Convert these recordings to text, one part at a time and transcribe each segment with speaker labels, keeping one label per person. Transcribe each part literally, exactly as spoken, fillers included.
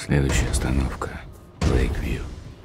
Speaker 1: Следующая остановка — Лейквью.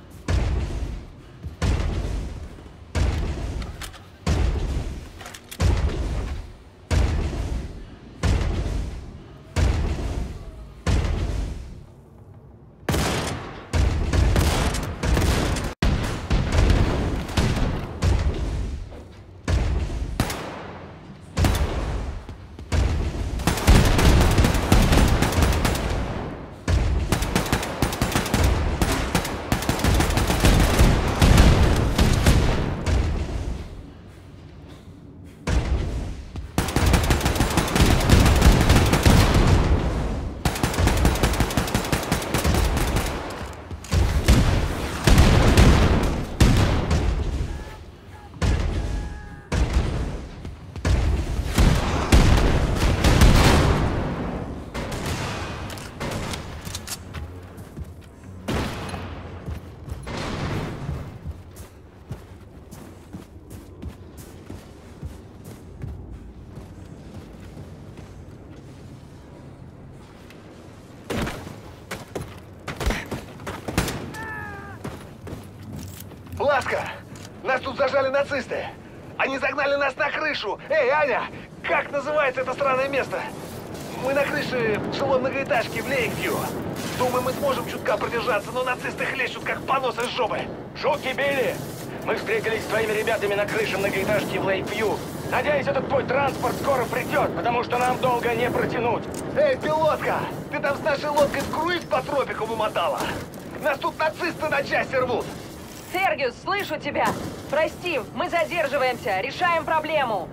Speaker 2: Ласка! Нас тут зажали нацисты! Они загнали нас на крышу! Эй, Аня! Как называется это странное место? Мы на крыше жилой многоэтажки в Лейквью. Думаю, мы сможем чутка продержаться, но нацисты хлещут, как понос из жопы.
Speaker 3: Шутки, Билли! Мы встретились с твоими ребятами на крыше многоэтажки в Лейквью. Надеюсь, этот твой транспорт скоро придет, потому что нам долго не протянуть.
Speaker 2: Эй, пилотка! Ты там с нашей лодкой в круиз по тропику вымотала? Нас тут нацисты на части рвут!
Speaker 4: Фергюс, слышу тебя! Прости, мы задерживаемся, решаем проблему!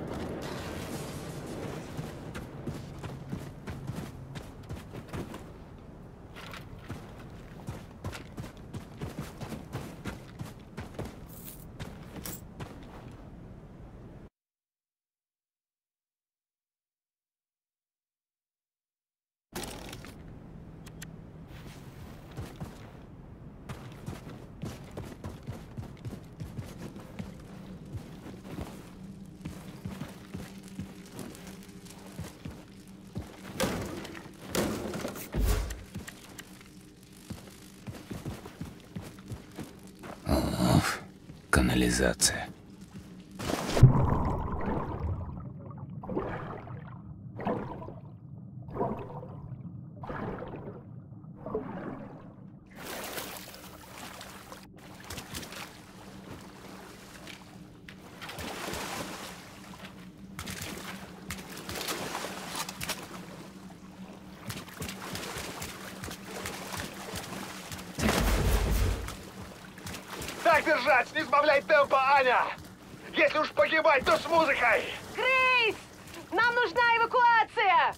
Speaker 1: Канализация.
Speaker 2: Так держать! Не сбавляй темпа, Аня! Если уж погибать, то с музыкой!
Speaker 4: Грейс! Нам нужна эвакуация!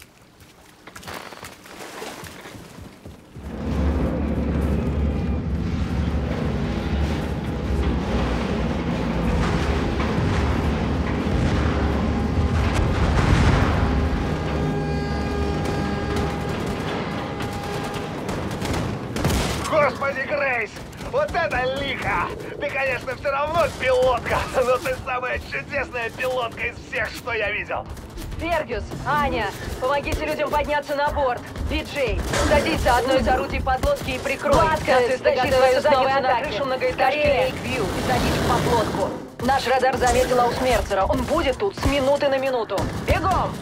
Speaker 2: Господи, Грейс! Вот это лихо! Ты, конечно, все равно пилотка, но ты самая чудесная пилотка из всех, что я видел.
Speaker 4: Фергюс, Аня, помогите людям подняться на борт. Диджей, садись за одно из орудий подлодки и прикрой. Нацисты стащи свою задницу на крышу многоэтажки Лейквью и садись в подлодку. Наш радар заметил Аусмерцера. Он будет тут с минуты на минуту. Бегом!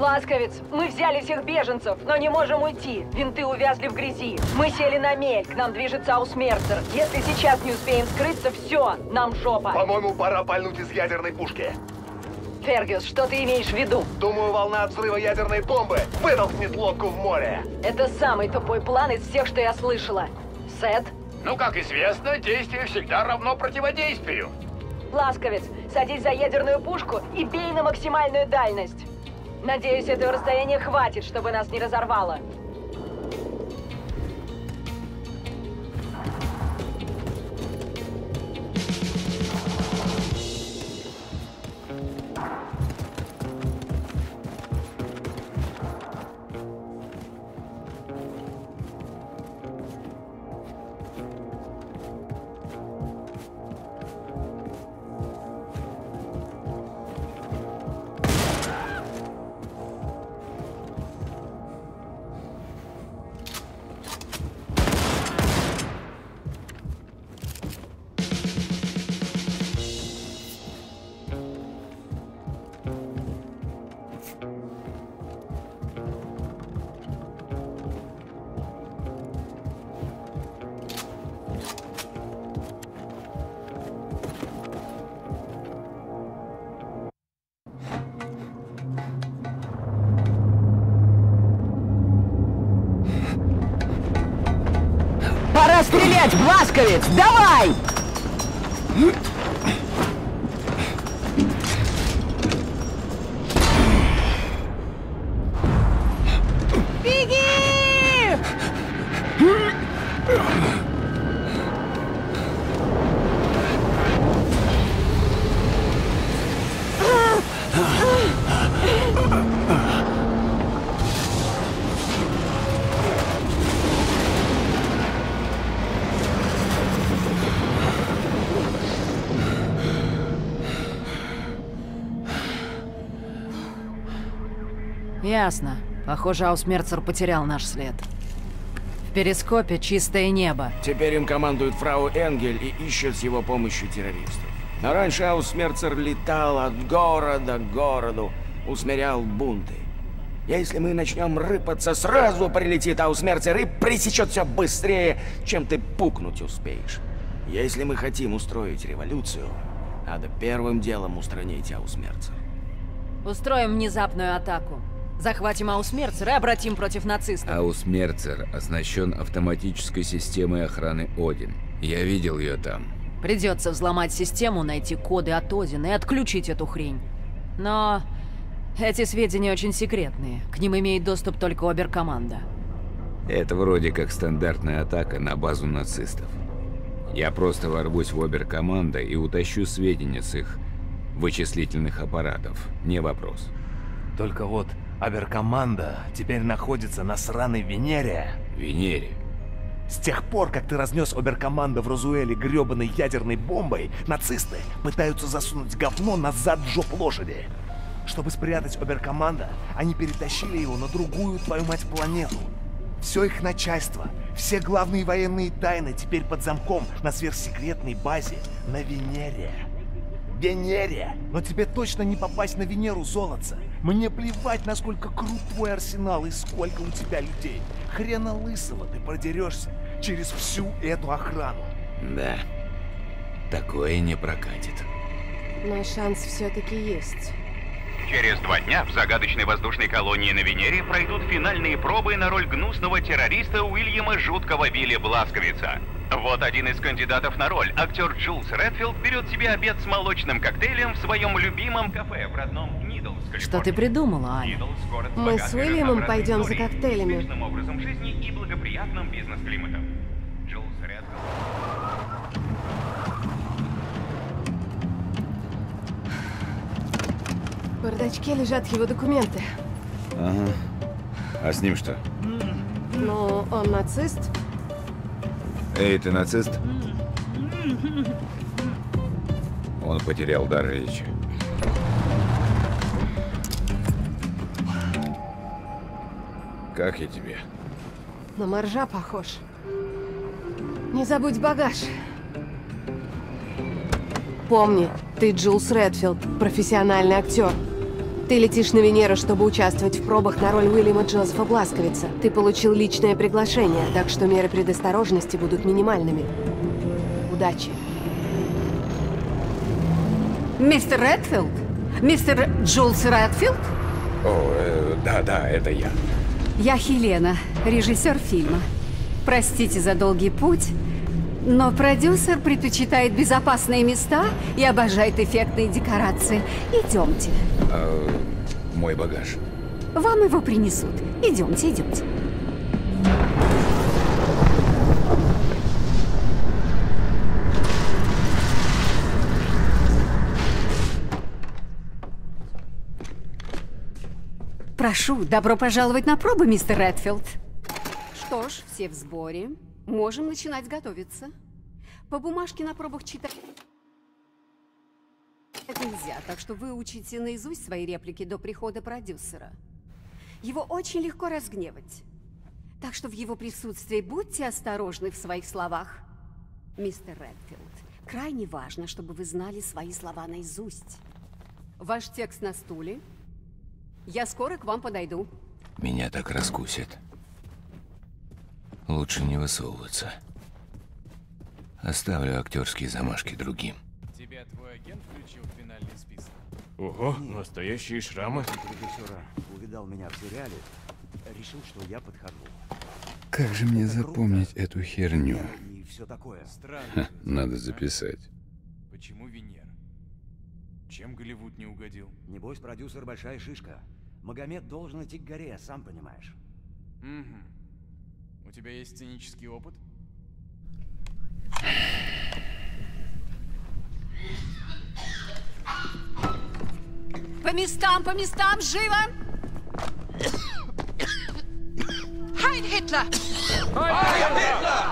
Speaker 4: Бласковец, мы взяли всех беженцев, но не можем уйти. Винты увязли в грязи. Мы сели на мель, к нам движется Аусмерцер. Если сейчас не успеем скрыться, все, нам жопа.
Speaker 2: По-моему, пора пальнуть из ядерной пушки.
Speaker 4: Фергюс, что ты имеешь в виду?
Speaker 2: Думаю, волна от взрыва ядерной бомбы вытолкнет лодку в море.
Speaker 4: Это самый тупой план из всех, что я слышала. Сет?
Speaker 3: Ну, как известно, действие всегда равно противодействию.
Speaker 4: Бласковец, садись за ядерную пушку и бей на максимальную дальность. Надеюсь, этого расстояния хватит, чтобы нас не разорвало.
Speaker 5: Пора стрелять, Бласковец! Давай! Беги! Ясно. Похоже, Аусмерцер потерял наш след. В перископе чистое небо.
Speaker 1: Теперь им командует фрау Энгель и ищет с его помощью террористов. Но раньше Аусмерцер летал от города к городу, усмирял бунты. Если мы начнем рыпаться, сразу прилетит Аусмерцер и пресечет все быстрее, чем ты пукнуть успеешь. Если мы хотим устроить революцию, надо первым делом устранить Аусмерцер.
Speaker 5: Устроим внезапную атаку. Захватим Аусмерцер и обратим против нацистов.
Speaker 1: Аусмерцер оснащен автоматической системой охраны Один. Я видел ее там.
Speaker 5: Придется взломать систему, найти коды от Одина и отключить эту хрень. Но эти сведения очень секретные. К ним имеет доступ только Оберкоманда.
Speaker 1: Это вроде как стандартная атака на базу нацистов. Я просто ворвусь в Оберкоманда и утащу сведения с их вычислительных аппаратов. Не вопрос.
Speaker 6: Только вот Оберкоманда теперь находится на сраной Венере.
Speaker 1: Венере?
Speaker 6: С тех пор, как ты разнес Оберкоманда в Розуэле гребаной ядерной бомбой, нацисты пытаются засунуть говно назад в жоп лошади. Чтобы спрятать Оберкоманда, они перетащили его на другую, твою мать, планету. Все их начальство, все главные военные тайны теперь под замком на сверхсекретной базе на Венере. Венере! Но тебе точно не попасть на Венеру, золотца. Мне плевать, насколько крут твой арсенал и сколько у тебя людей. Хрена лысого ты продерешься через всю эту охрану.
Speaker 1: Да, такое не прокатит.
Speaker 7: Но шанс все-таки есть.
Speaker 8: Через два дня в загадочной воздушной колонии на Венере пройдут финальные пробы на роль гнусного террориста Уильяма Жуткого Вилли Бласковица. Вот один из кандидатов на роль. Актер Джулс Редфилд берет себе обед с молочным коктейлем в своем любимом кафе в родном Нидлс, Калифорния.
Speaker 5: Что ты придумала, Аня?
Speaker 7: Мы с Уильямом пойдем за коктейлями.
Speaker 8: Успешным образом жизни и благоприятным бизнес-климатом. Джулс Редфилд.
Speaker 7: В бардачке лежат его документы.
Speaker 1: Ага. А с ним что?
Speaker 7: Ну, он нацист.
Speaker 1: Эй, ты нацист? Он потерял дар речи. Как я тебе?
Speaker 7: На моржа похож. Не забудь багаж. Помни, ты Джулс Редфилд, профессиональный актер. Ты летишь на Венеру, чтобы участвовать в пробах на роль Уильяма Джозефа Бласковица. Ты получил личное приглашение, так что меры предосторожности будут минимальными. Удачи.
Speaker 9: Мистер Редфилд? Мистер Джулс Редфилд?
Speaker 10: О, э, да, да, это я.
Speaker 9: Я Хелена, режиссер фильма. Простите за долгий путь, но продюсер предпочитает безопасные места и обожает эффектные декорации. Идемте.
Speaker 10: А, мой багаж.
Speaker 9: Вам его принесут. Идемте, идемте. Прошу, добро пожаловать на пробы, мистер Редфилд. Что ж, все в сборе. Можем начинать готовиться. По бумажке на пробах читать нельзя, так что вы учите наизусть свои реплики до прихода продюсера. Его очень легко разгневать. Так что в его присутствии будьте осторожны в своих словах. Мистер Редфилд, крайне важно, чтобы вы знали свои слова наизусть. Ваш текст на стуле. Я скоро к вам подойду.
Speaker 11: Меня так раскусит. Лучше не высовываться. Оставлю актерские замашки другим.
Speaker 12: Тебя твой агент включил в финальный список?
Speaker 3: Ого, настоящие шрамы.
Speaker 6: Режиссера увидал меня в сериале, решил, что я подхожу.
Speaker 11: Как же мне запомнить эту херню?
Speaker 6: И все такое.
Speaker 12: Странно.
Speaker 11: Надо записать.
Speaker 12: Почему Венера? Чем Голливуд не угодил?
Speaker 6: Небось, продюсер большая шишка. Магомед должен идти к горе, сам понимаешь.
Speaker 12: Угу. У тебя есть сценический опыт?
Speaker 9: По местам, по местам, живо!
Speaker 13: Heil Hitler!
Speaker 3: Heil Hitler!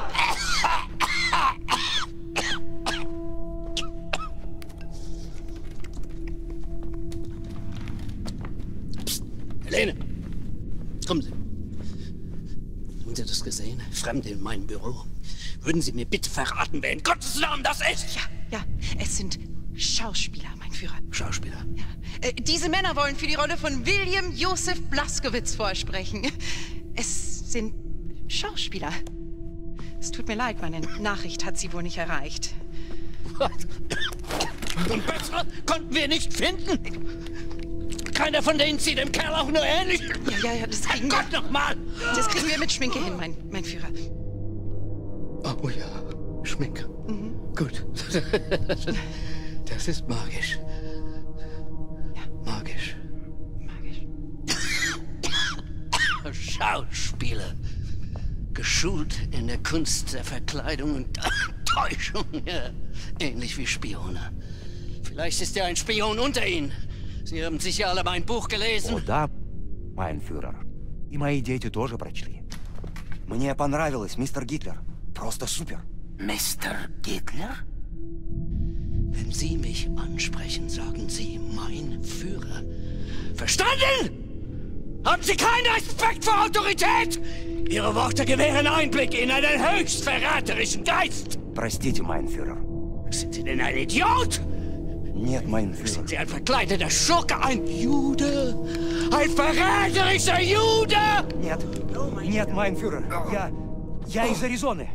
Speaker 14: Helene! Kommen Sie. Haben Sie das gesehen? Fremde in meinem Büro. Würden Sie mir bitte verraten, wer in Gottes Namen das ist?
Speaker 13: Ja, ja, es sind Schauspieler, mein Führer.
Speaker 14: Schauspieler?
Speaker 13: Ja. Äh, diese Männer wollen für die Rolle von William Josef Blaskowitz vorsprechen. Es sind Schauspieler. Es tut mir leid, meine Nachricht hat sie wohl nicht erreicht.
Speaker 14: Was? Und bessere konnten wir nicht finden? Keiner von denen sieht dem Kerl auch nur ähnlich.
Speaker 13: Ja, ja, ja, das kriegen wir.
Speaker 14: Gott nochmal!
Speaker 13: Das kriegen wir mit Schminke hin, mein, mein Führer.
Speaker 14: Oh ja, Schminke. Mhm. Gut. Das ist magisch.
Speaker 13: Ja.
Speaker 14: Magisch.
Speaker 13: Magisch.
Speaker 14: Schauspieler. Geschult in der Kunst der Verkleidung und Täuschung. Ja. Ähnlich wie Spione. Vielleicht ist ja ein Spion unter Ihnen. Sie haben sicher alle mein Buch gelesen.
Speaker 6: О, да, mein Führer. И мои дети тоже прочли. Мне понравилось, мистер Гитлер. Просто супер.
Speaker 14: Mister Hitler? Wenn Sie mich ansprechen, sagen Sie mein Führer. Verstanden? Haben Sie keinen Respekt vor Autorität? Ihre Worte gewähren Einblick in einen höchst verräterischen Geist.
Speaker 6: Простите, mein Führer.
Speaker 14: Sind Sie denn ein Idiot?
Speaker 6: Нет, mein Führer.
Speaker 14: Sind Sie ein verkleideter Schurke, ein Jude? Ein verräterischer Jude?
Speaker 6: Нет, нет, mein Führer. Я... я из Аризоны.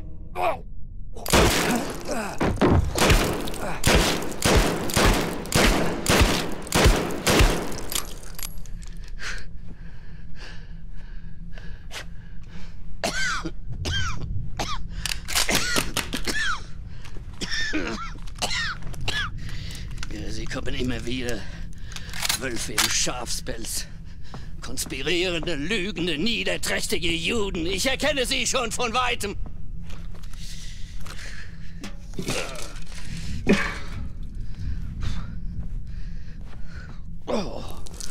Speaker 14: Ja, sie kommen immer wieder. Wölfe im Schafspelz. Konspirierende, lügende, niederträchtige Juden. Ich erkenne sie schon von weitem. Oh.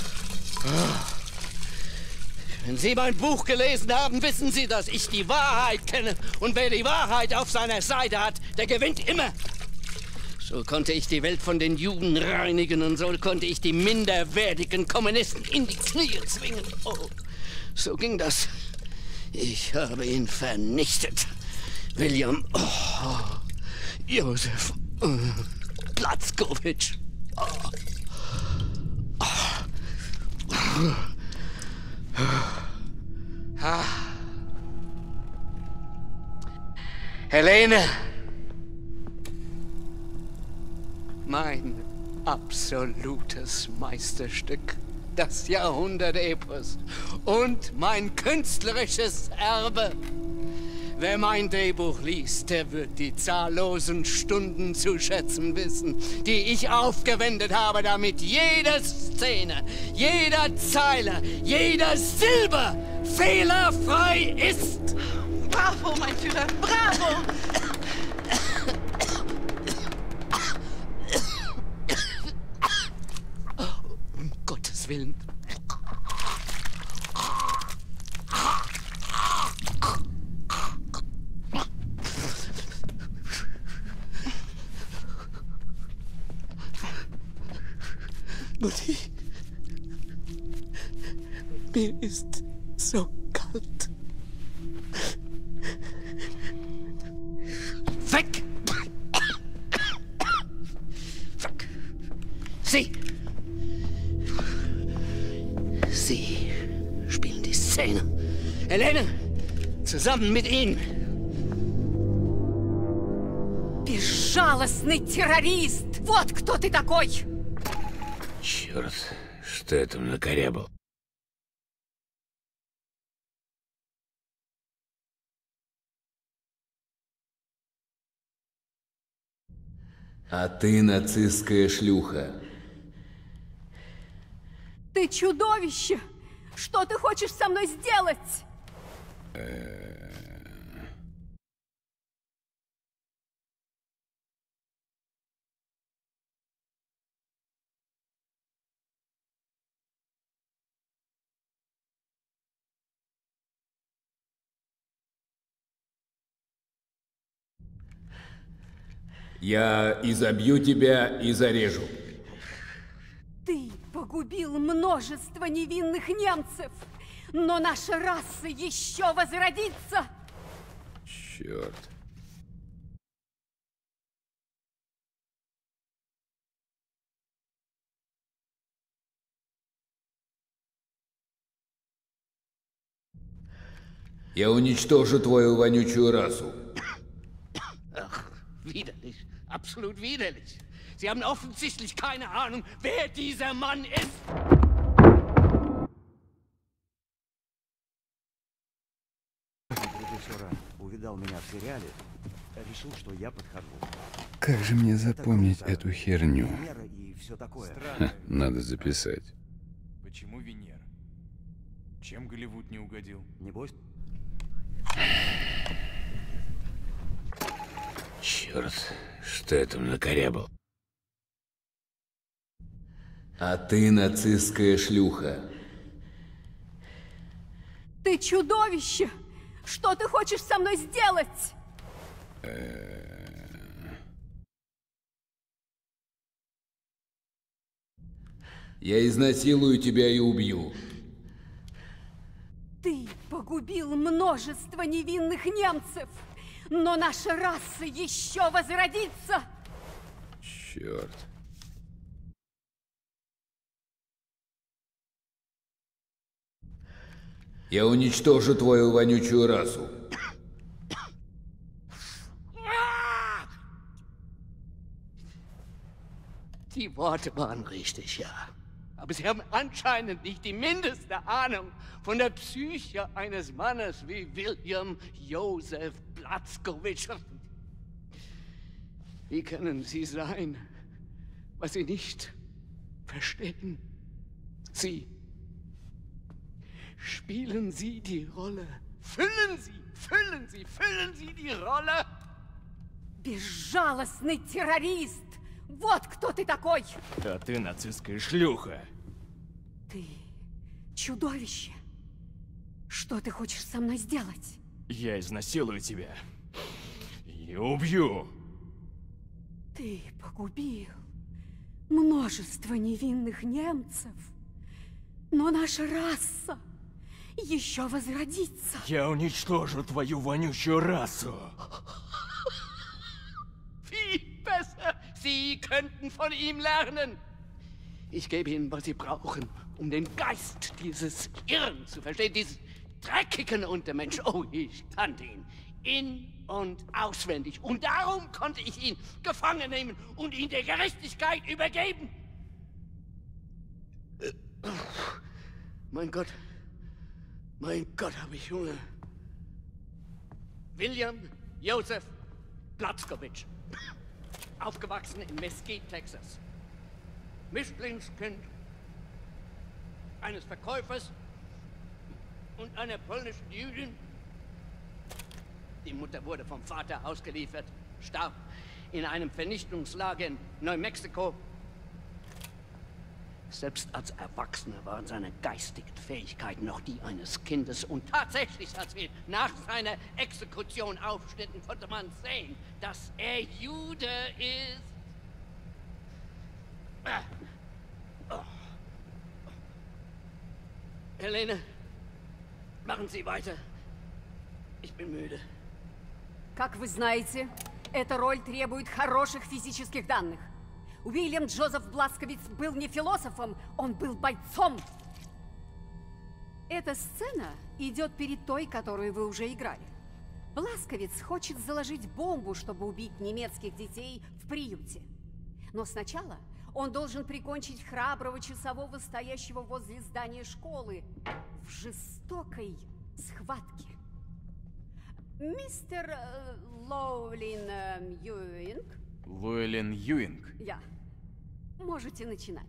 Speaker 14: Wenn Sie mein Buch gelesen haben, wissen Sie, dass ich die Wahrheit kenne. Und wer die Wahrheit auf seiner Seite hat, der gewinnt immer. So konnte ich die Welt von den Juden reinigen und so konnte ich die minderwertigen Kommunisten in die Knie zwingen. Oh, so ging das. Ich habe ihn vernichtet. William oh, Josef oh, Blaskowitz. Oh, oh, Helene! Mein absolutes Meisterstück, das Jahrhundert-Epos und mein künstlerisches Erbe. Wer mein Drehbuch liest, der wird die zahllosen Stunden zu schätzen wissen, die ich aufgewendet habe, damit jede Szene, jeder Zeile, jeder Silbe fehlerfrei ist.
Speaker 13: Bravo, mein Führer, bravo!
Speaker 14: Um Gottes Willen. Mutti, mir ist so kalt. Weg! Weg! Sie! Sie spielen die Szene. Helene, zusammen mit Ihnen.
Speaker 9: Безжалостный террорист! Вот кто ты такой!
Speaker 1: Черт, что я там накорябал?
Speaker 15: А ты нацистская шлюха.
Speaker 9: Ты чудовище! Что ты хочешь со мной сделать?
Speaker 15: Я изобью тебя и зарежу.
Speaker 9: Ты погубил множество невинных немцев, но наша раса еще возродится!
Speaker 15: Черт. Я уничтожу твою вонючую расу.
Speaker 14: Ach, widerlich. Absolut widerlich. Sie haben offensichtlich keine Ahnung, wer dieser Mann ist.
Speaker 6: Режиссера увидал меня в сериале, решил, что я подхожу.
Speaker 11: Как же мне запомнить эту херню?
Speaker 6: И все такое.
Speaker 11: Ха, надо записать.
Speaker 12: Почему Венера? Чем Голливуд не угодил?
Speaker 6: Небось?
Speaker 1: Черт, что я там накорябал?
Speaker 15: А ты нацистская шлюха.
Speaker 9: Ты чудовище! Что ты хочешь со мной сделать?
Speaker 15: Я изнасилую тебя и убью.
Speaker 9: Ты погубил множество невинных немцев, но наша раса еще возродится!
Speaker 15: Черт. Я уничтожу твою вонючую расу.
Speaker 14: Die Worte waren richtig, ja. Aber Sie haben anscheinend nicht die mindeste Ahnung von der Psyche eines Mannes wie William Joseph Blazkowicz. Wie können Sie sein, was Sie nicht verstehen? Sie spielen Sie die Rolle. Füllen Sie, füllen Sie, füllen Sie die Rolle.
Speaker 9: Безжалостный террорист! Вот кто ты такой!
Speaker 12: А ты нацистская шлюха.
Speaker 9: Ты чудовище! Что ты хочешь со мной сделать?
Speaker 12: Я изнасилую тебя. И убью.
Speaker 9: Ты погубил множество невинных немцев, но наша раса еще возродится.
Speaker 12: Я уничтожу твою вонючую расу.
Speaker 14: Viel besser. Sie könnten von ihm lernen. Ich gebe Ihnen, was Sie brauchen, um den Geist dieses Irren zu verstehen, dieses dreckigen Untermensch. Oh, ich kannte ihn in- und auswendig. Und darum konnte ich ihn gefangen nehmen und ihn der Gerechtigkeit übergeben. Mein Gott, mein Gott, habe ich Hunger. William Joseph Blazkowicz, aufgewachsen in Mesquite, Texas. Mischlingskind eines Verkäufers und einer polnischen Jüdin. Die Mutter wurde vom Vater ausgeliefert, starb in einem Vernichtungslager in Neumexiko. Selbst als Erwachsener waren seine geistigen Fähigkeiten noch die eines Kindes. Und tatsächlich, als wir nach seiner Exekution aufschnitten, konnte man sehen, dass er Jude ist. Ah. Oh. Helene, machen Sie weiter. Ich bin müde.
Speaker 9: Как вы знаете, эта роль требует хороших физических данных. Уильям Джозеф Бласковиц был не философом, он был бойцом. Эта сцена идет перед той, которую вы уже играли. Бласковиц хочет заложить бомбу, чтобы убить немецких детей в приюте. Но сначала он должен прикончить храброго часового, стоящего возле здания школы, в жестокой схватке. Мистер э, Лоулин э, Юинг.
Speaker 12: Лоулин Юинг.
Speaker 9: Я. Можете начинать.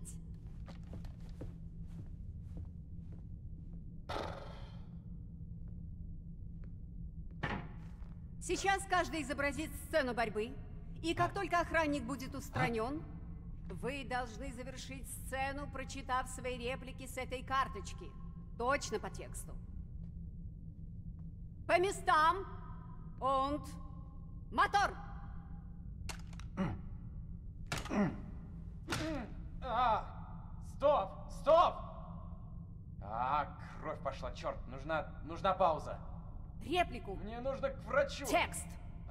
Speaker 9: Сейчас каждый изобразит сцену борьбы, и как только охранник будет устранен, вы должны завершить сцену, прочитав свои реплики с этой карточки. Точно по тексту. По местам. Und мотор!
Speaker 16: А, стоп, стоп! А, кровь пошла, черт, нужна, нужна пауза.
Speaker 9: Реплику.
Speaker 16: Мне нужно к врачу.
Speaker 9: Текст.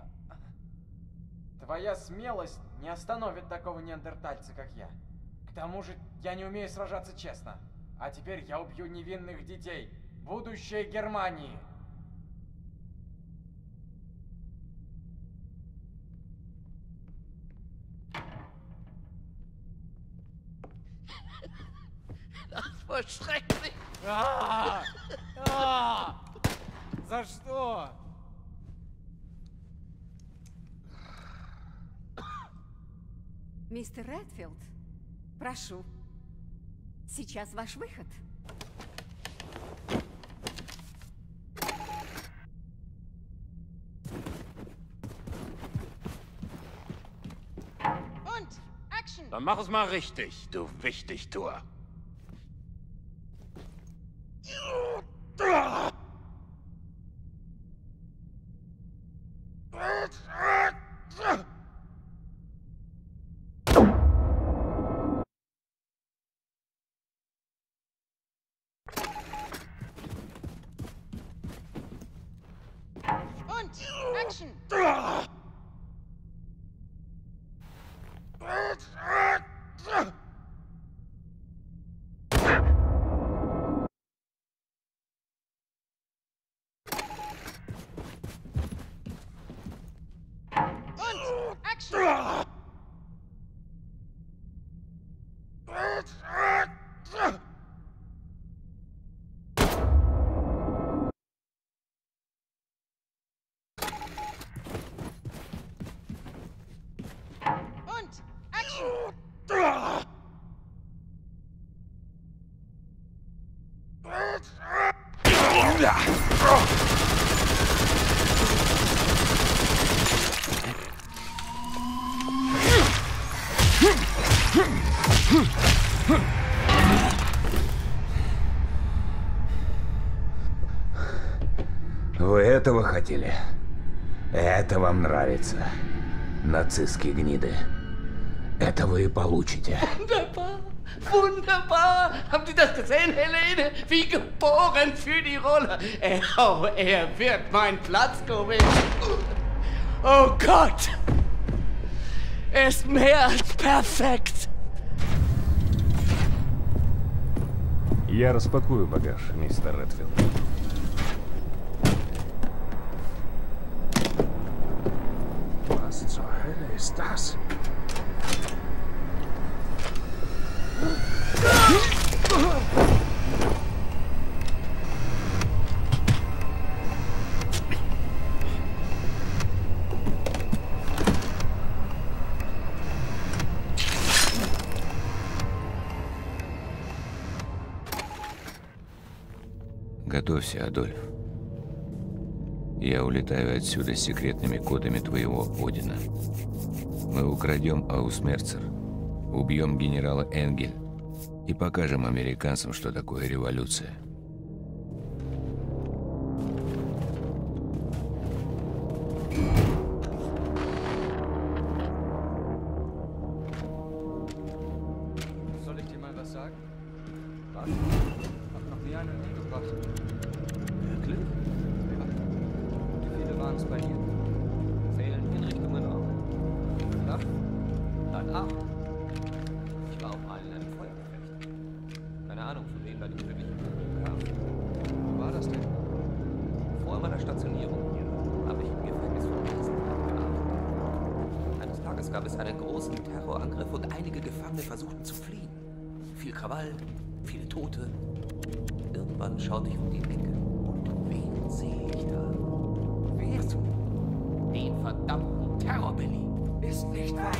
Speaker 16: Твоя смелость не остановит такого неандертальца, как я. К тому же, я не умею сражаться честно. А теперь я убью невинных детей. Будущее Германии.
Speaker 14: Das war schrecklich.
Speaker 16: А, а, за что?
Speaker 9: Мистер Редфилд, прошу. Сейчас ваш выход.
Speaker 13: Und Action!
Speaker 3: Dann mach es mal richtig, du Wichtigtuer.
Speaker 13: Und Action! Und Action! Und Action!
Speaker 10: Вы этого хотели? Это вам нравится, нацистские гниды. Это вы и получите.
Speaker 14: Wunderbar, wunderbar. Haben Sie das gesehen, Helene? Wie geboren für die Rolle. Er, oh, er wird mein Blazkowicz. Oh Gott. Er ist mehr als perfekt.
Speaker 17: Я распакую багаж, мистер Редфилд.
Speaker 10: Was zur Hölle ist das?
Speaker 18: Готовься, Адольф. Я улетаю отсюда с секретными кодами твоего Одина. Мы украдем Аусмерцер, убьем генерала Энгель и покажем американцам, что такое революция.
Speaker 19: Soll ich dir mal was sagen? Was? Hab noch nie einen umgebracht. Wirklich? Ja. Wie viele waren es bei dir? Zählen Hinrichtungen auch? Ja? Dann acht. Ich war auch mal in einem Feuergefecht. Keine Ahnung, von wem bei dem tödlichen Unglück kam. Wo war das denn? Vor meiner Stationierung hier habe ich im Gefängnis von Wiesenthal gearbeitet. Eines Tages gab es einen großen Terrorangriff und einige Gefangene versuchten zu fliehen. Viel Krawall, viele Tote. Irgendwann schaute ich um die Ecke. Und wen sehe ich da? Wer? Den verdammten Terror-Billy. Ist nicht wahr?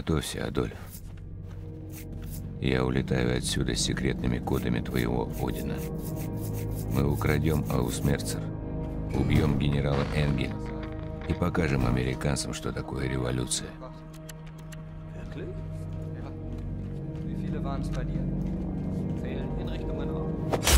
Speaker 18: Готовься, Адольф. Я улетаю отсюда с секретными кодами твоего Одина. Мы украдем Аусмерцер, убьем генерала Энгель и покажем американцам, что такое революция.
Speaker 19: Wirklich? Ja. Wie viele waren es bei dir? Zählen in Richtung Norden.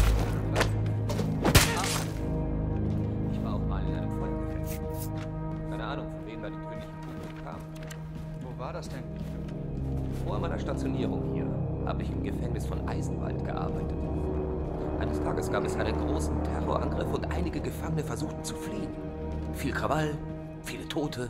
Speaker 19: Ich war auch mal in einem Feuergefecht. Keine Ahnung, von wem da die tödlichen Kugeln kamen. Wo war das denn? Vor meiner Stationierung hier habe ich im Gefängnis von Eisenwald gearbeitet. Eines Tages gab es einen großen Terrorangriff und einige Gefangene versuchten zu fliehen. Viel Krawall, viele Tote.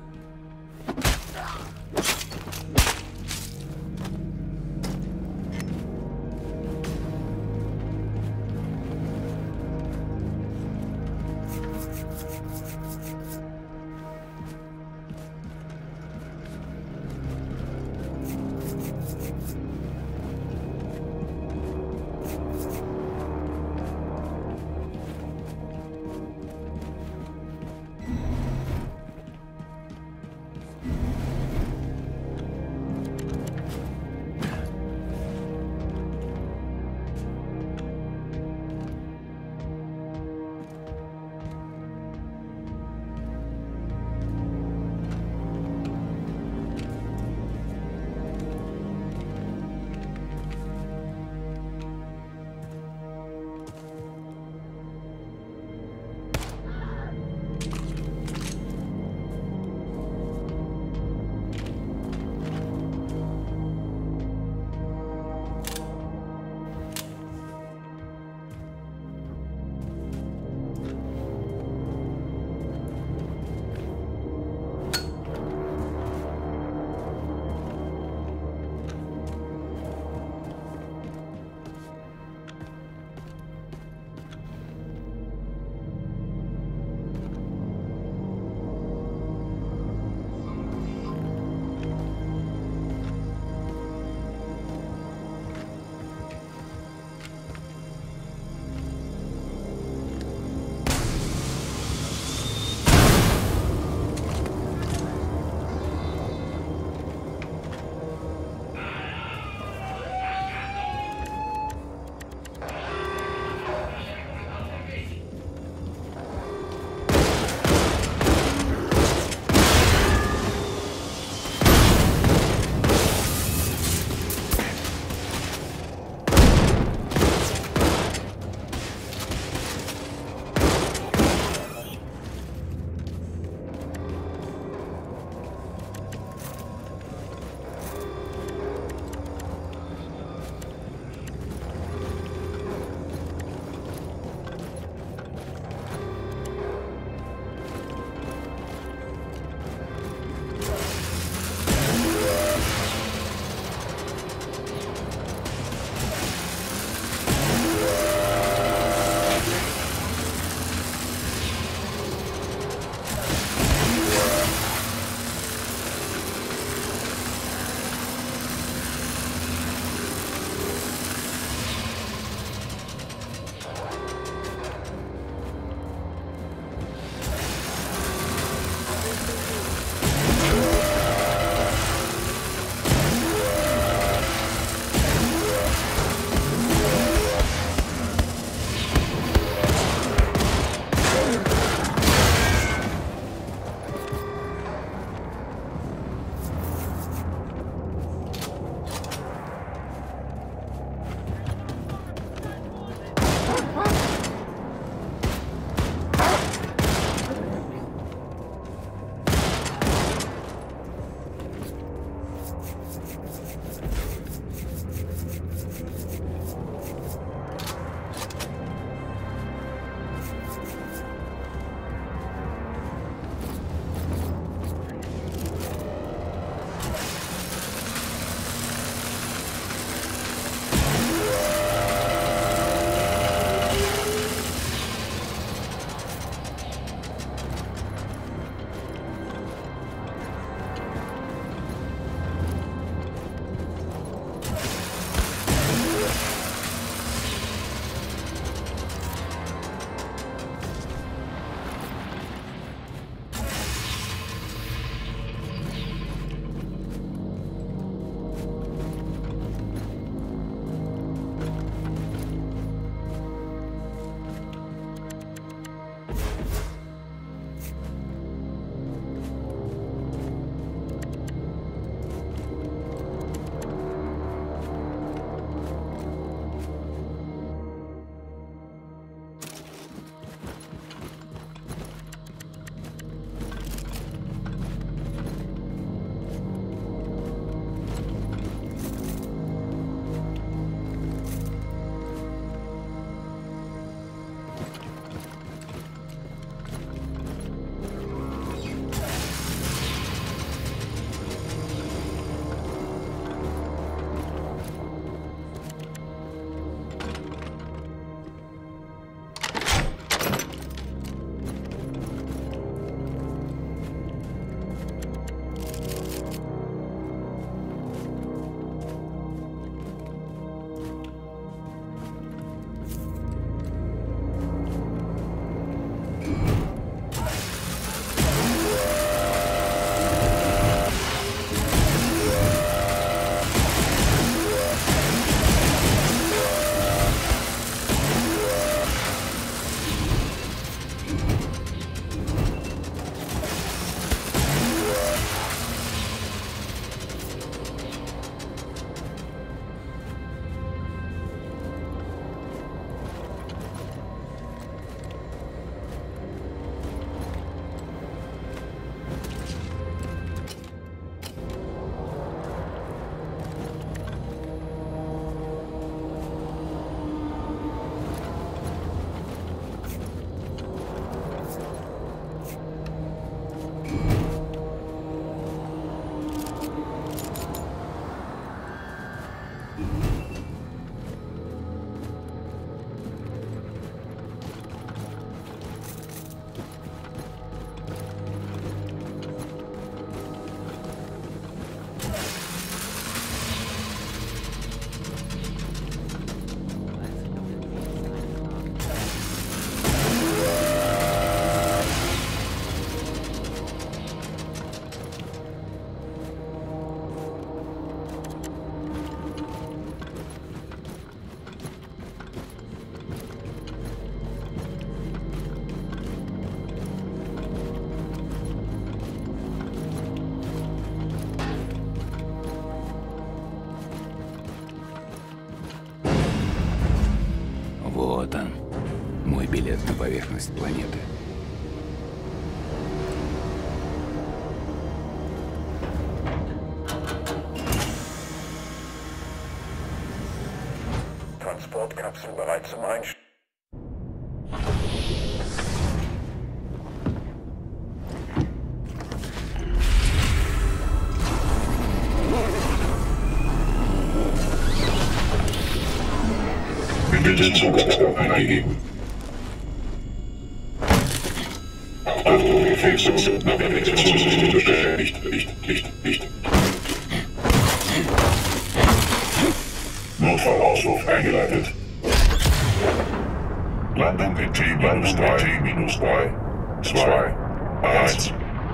Speaker 18: Вот он, мой билет на поверхность планеты.
Speaker 20: Transportkapsel bereit zum Einstieg. Bitte Zugangsdaten eingeben. Achtung, Befehlslos und Navigationssystem bestätigt. Nicht, nicht, nicht. Notfallausruf eingeleitet. Landung in T minus drei, zwei, eins.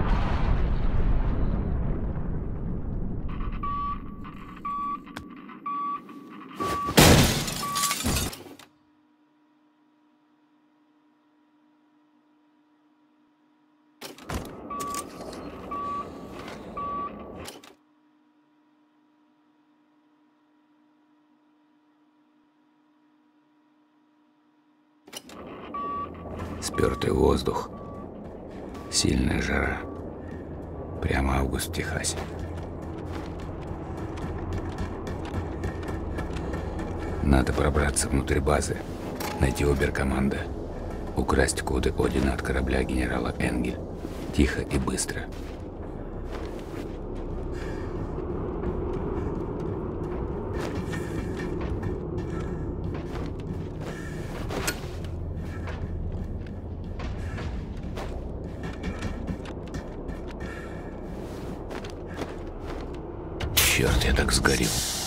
Speaker 18: Спёртый воздух, сильная жара. Прямо август в Техасе. Надо пробраться внутрь базы, найти оберкоманда, украсть коды Одина от корабля генерала Энгель. Тихо и быстро. Черт, я так сгорел.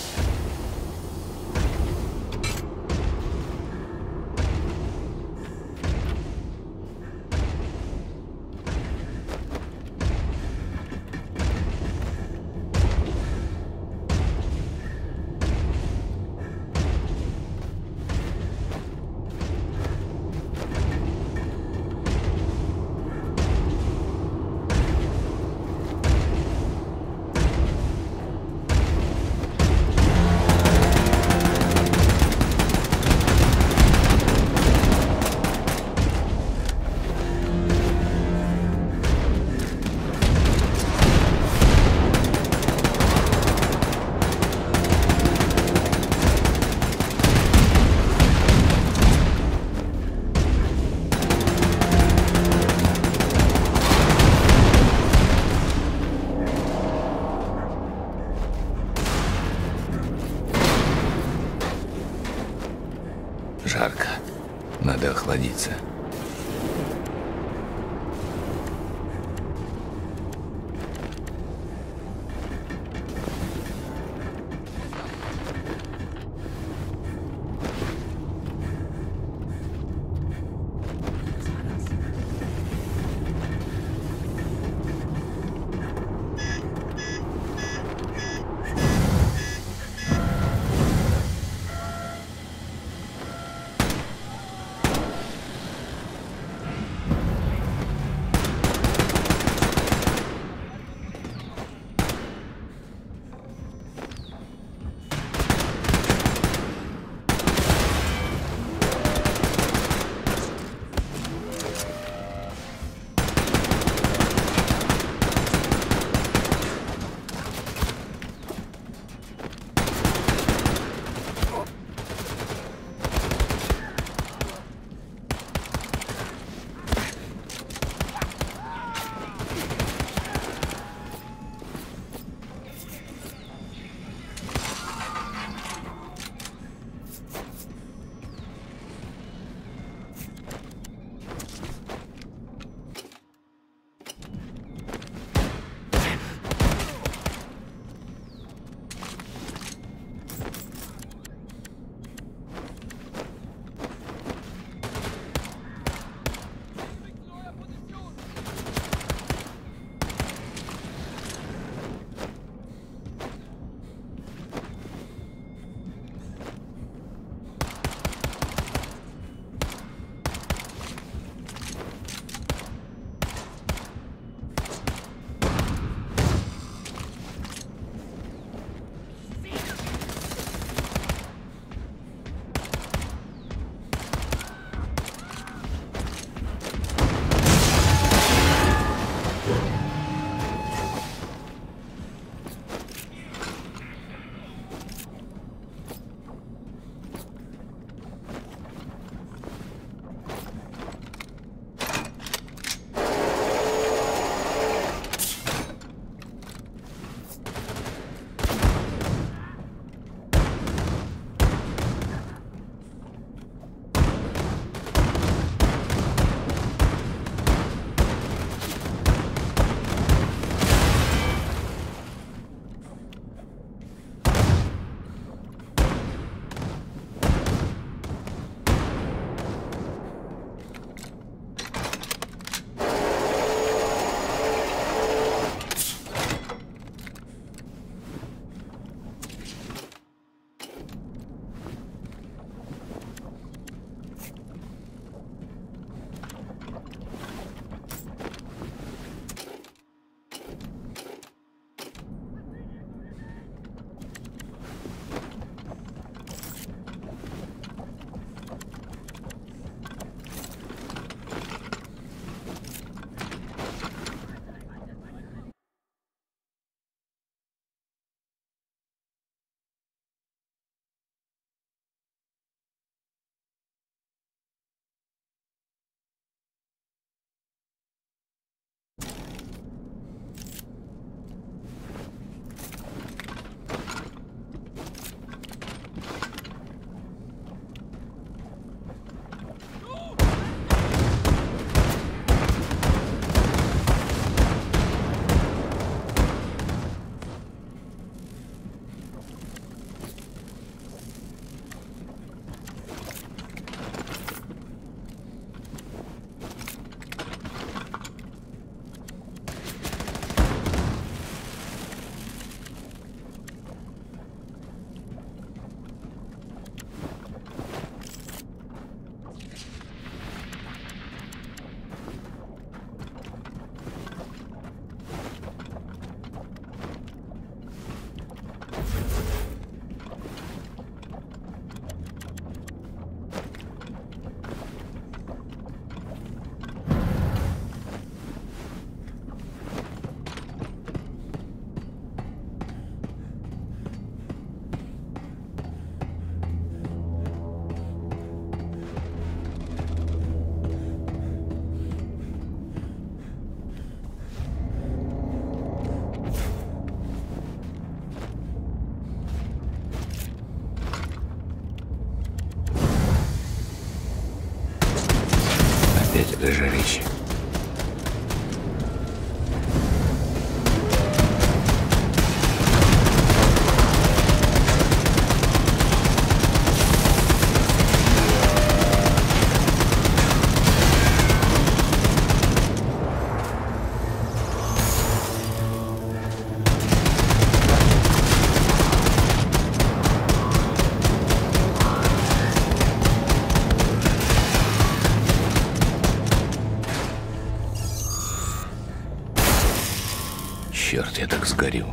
Speaker 18: Жарко. Надо охладиться. Опять это жарище. Черт, я так сгорел.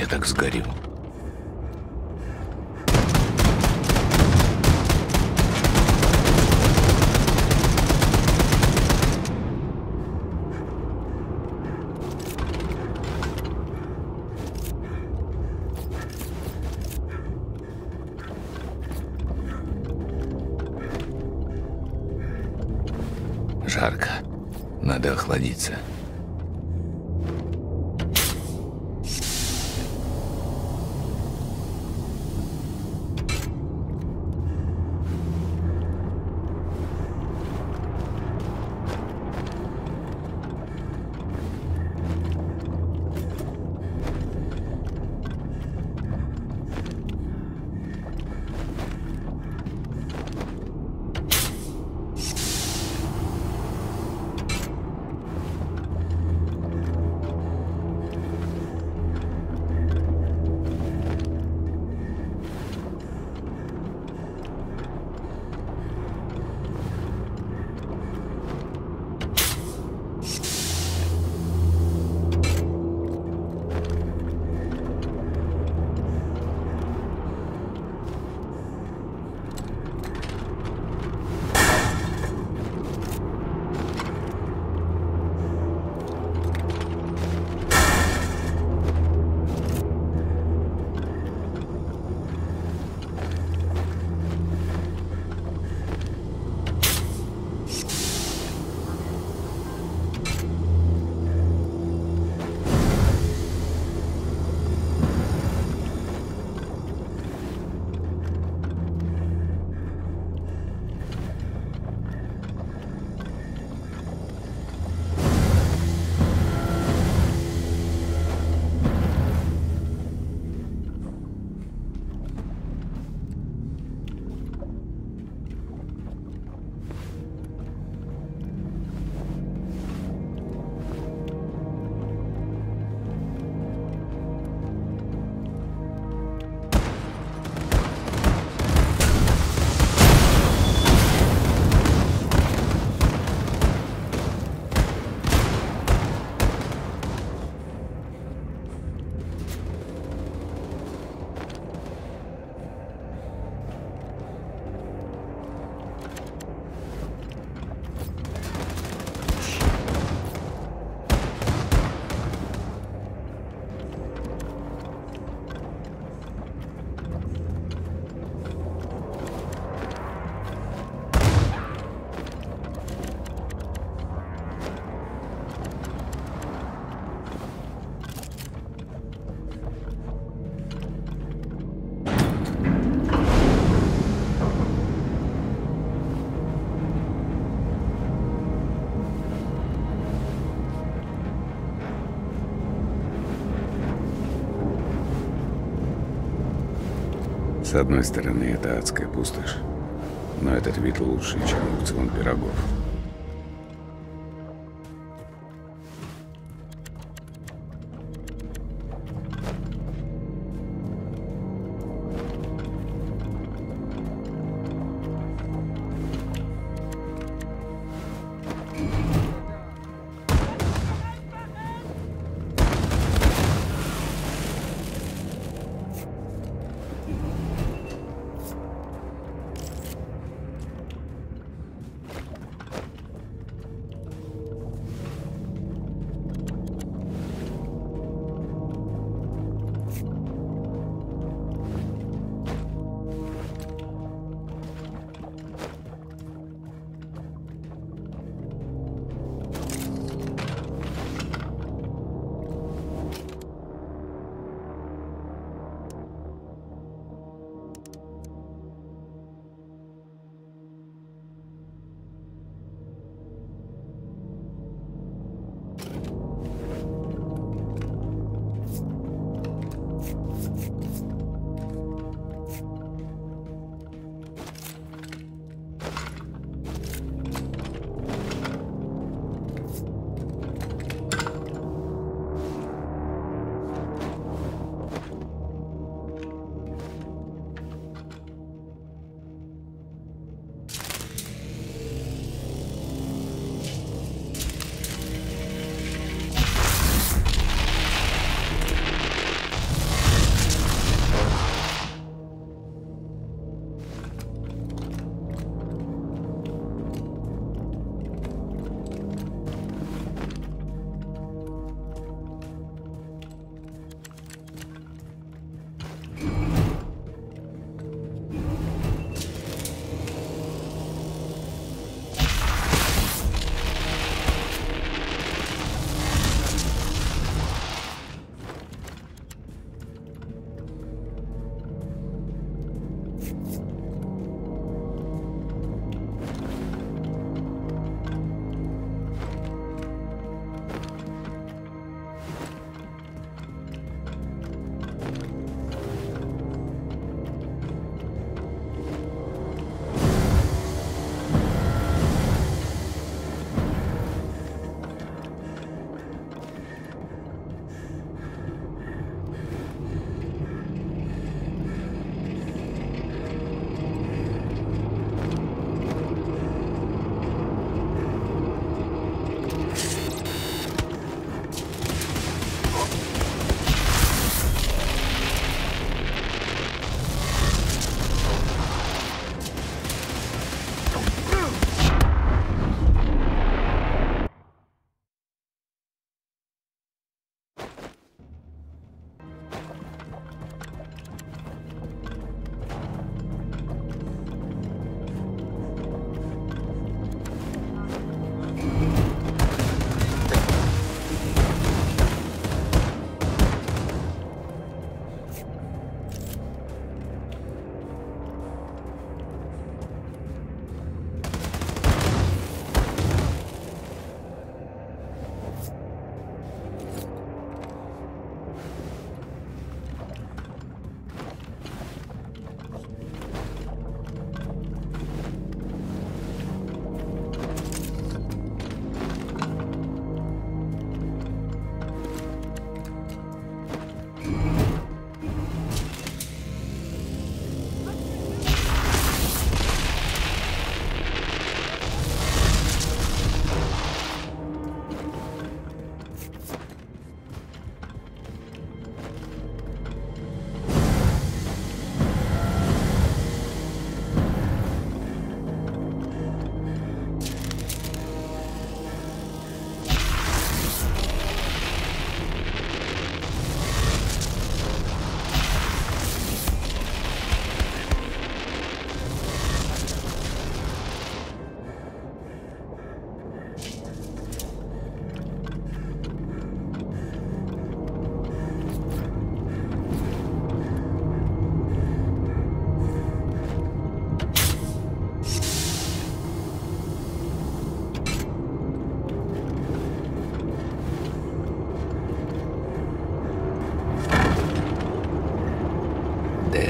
Speaker 18: я так сгорю. Жарко. Надо охладиться.
Speaker 11: С одной стороны, это адская пустошь, но этот вид лучше, чем аукцион пирогов.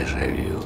Speaker 18: Дежавю.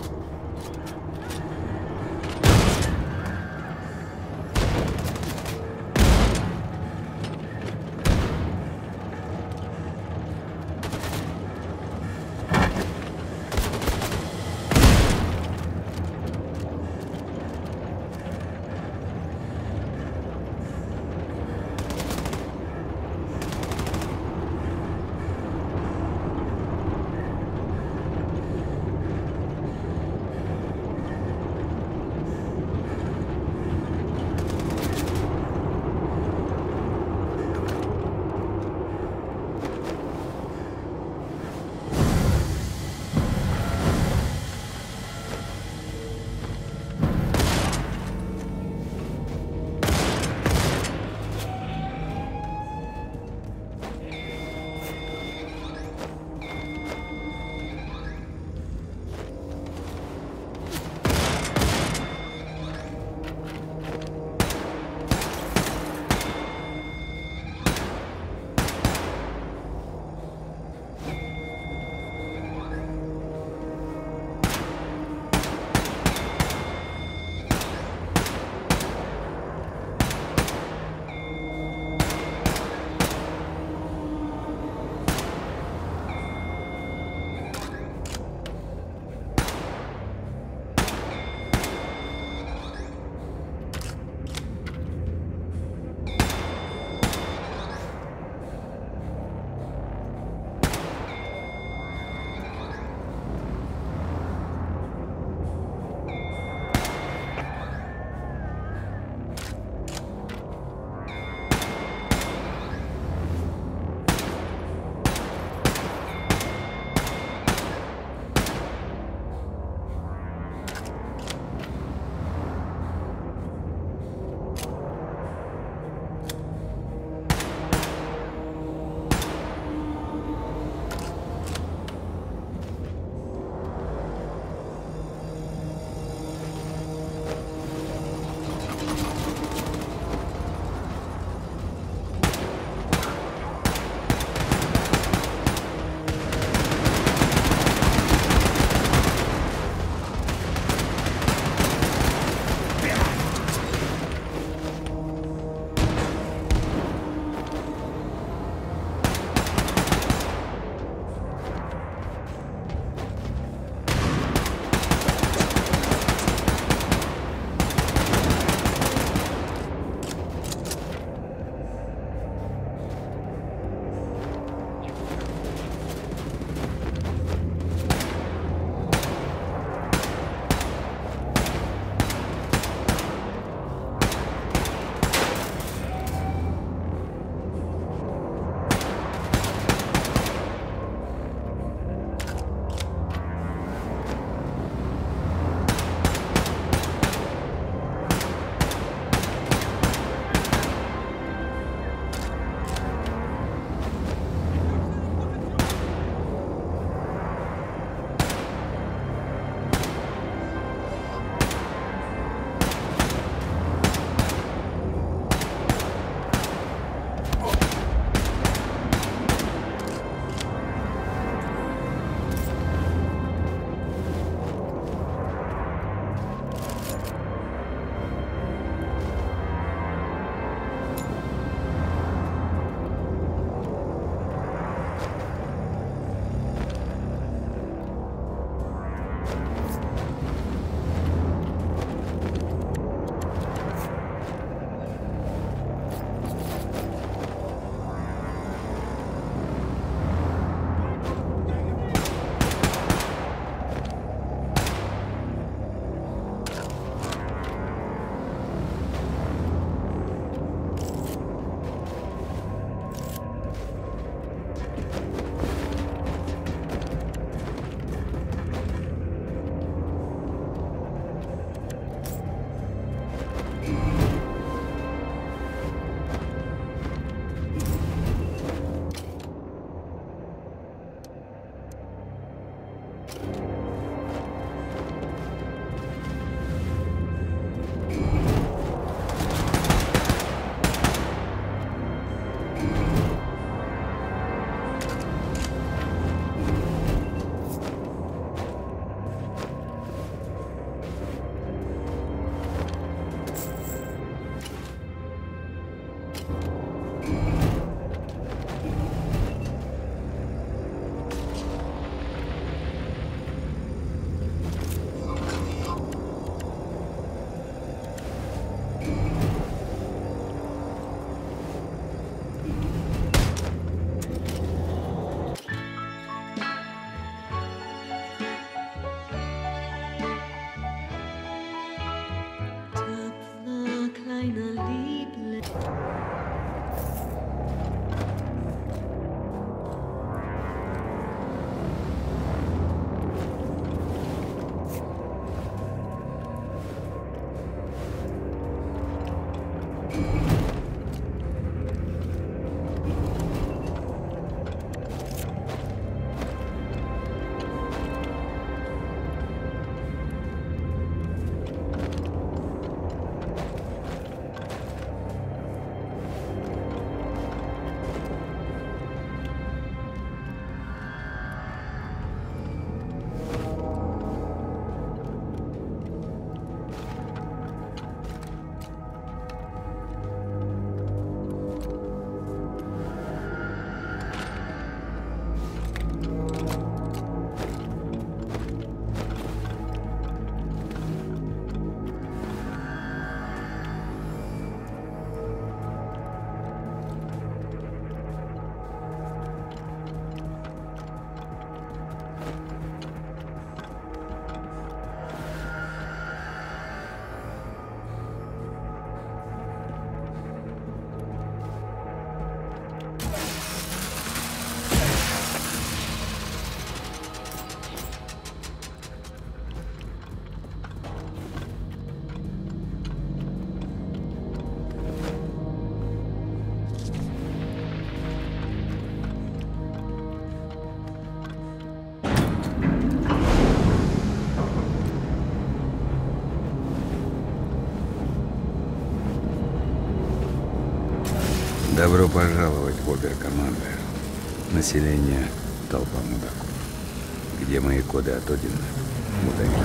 Speaker 11: Добро пожаловать в Оберкомандер. Население – толпа мудаков. Где мои коды от Одина? Мудаки.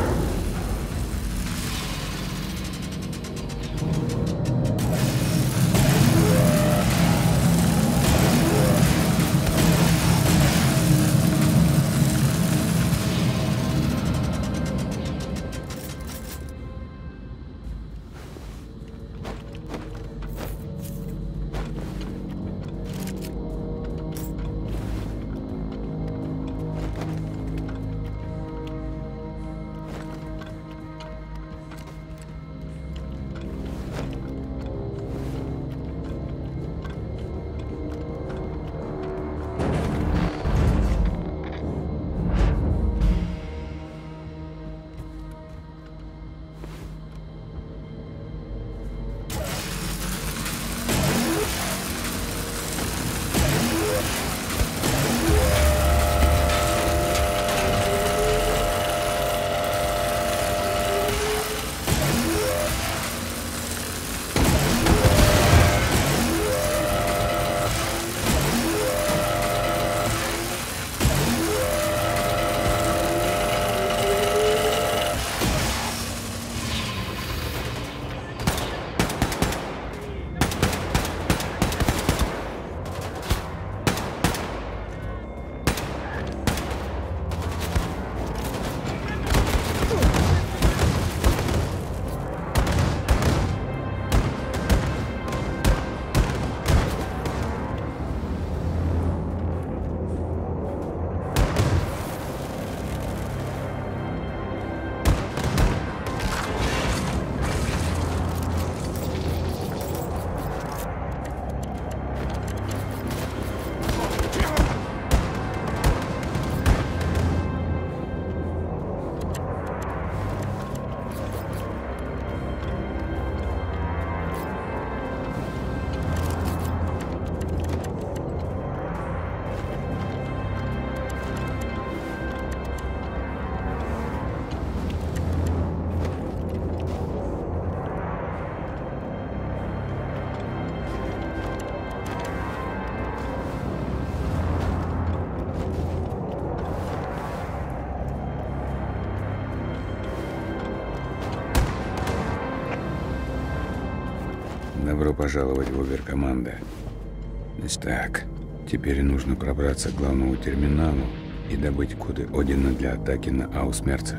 Speaker 11: Добро пожаловать в Оберкомандер. Так, теперь нужно пробраться к главному терминалу и добыть коды Одина для атаки на Аусмерцер.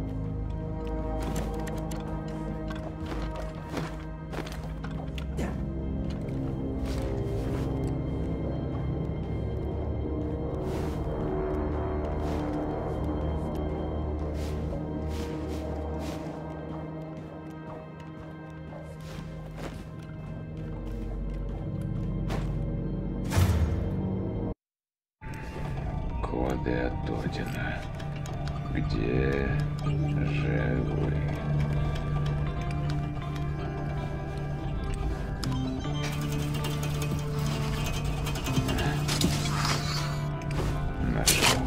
Speaker 11: Коды от Одина. Где же вы? Нашел.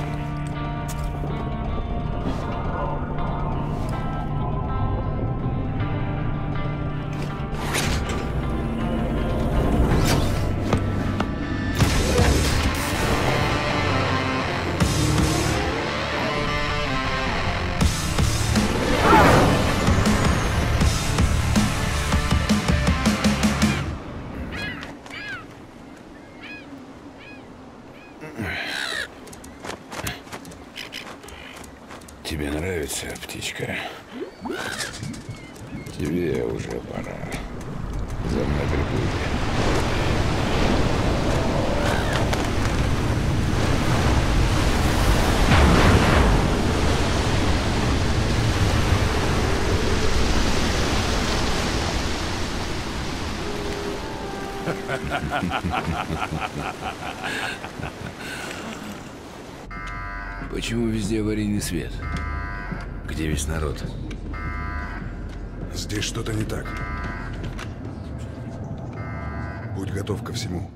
Speaker 11: Тебе нравится, птичка? Тебе уже пора. За мной приплыли.
Speaker 15: Почему везде аварийный свет? Где весь народ?
Speaker 21: Здесь что-то не так. Будь готов ко всему.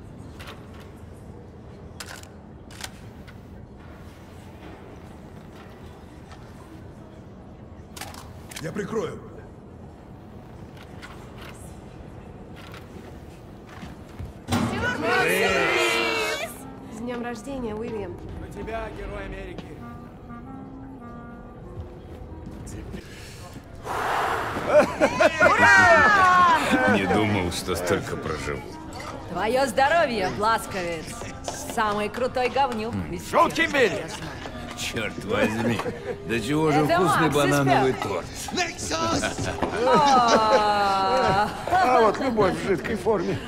Speaker 21: Я прикрою.
Speaker 7: рождения, Уильям.
Speaker 1: На тебя, герой Америки.
Speaker 11: Не думал, что столько проживу.
Speaker 5: Твое здоровье, Бласковец. Самый крутой говнюк.
Speaker 1: Шутки били!
Speaker 15: Черт возьми, да чего же
Speaker 5: Это
Speaker 15: вкусный
Speaker 5: Макс
Speaker 15: банановый
Speaker 5: испек.
Speaker 15: торт.
Speaker 1: А вот любовь в жидкой форме.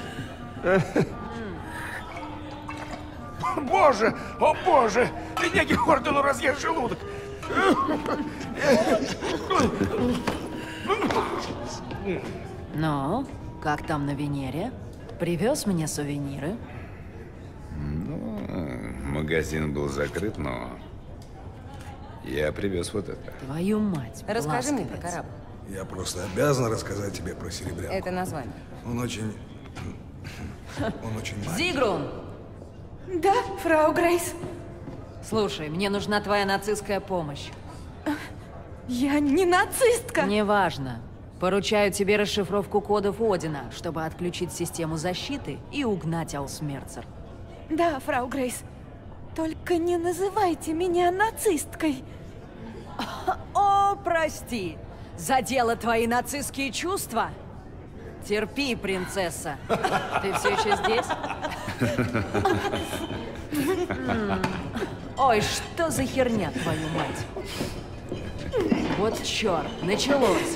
Speaker 1: Боже, о боже! Бедняге Хордону разъест желудок.
Speaker 5: Ну, как там на Венере? Привез мне сувениры?
Speaker 11: Ну, магазин был закрыт, но я привез вот это.
Speaker 5: Твою мать,
Speaker 2: Расскажи мне про
Speaker 5: Бласковец.
Speaker 2: корабль.
Speaker 21: Я просто обязан рассказать тебе про Серебрянку.
Speaker 2: Это название.
Speaker 21: Он очень... Он очень маленький.
Speaker 5: Зигрун!
Speaker 4: Да, фрау Грейс.
Speaker 5: Слушай, мне нужна твоя нацистская помощь.
Speaker 4: Я не нацистка.
Speaker 5: Неважно. Поручаю тебе расшифровку кодов Одина, чтобы отключить систему защиты и угнать Аусмерцер.
Speaker 4: Да, фрау Грейс. Только не называйте меня нацисткой.
Speaker 5: О, прости. Задела твои нацистские чувства? Терпи, принцесса. Ты все еще здесь? М. Ой, что за херня, твою мать? Вот черт, началось.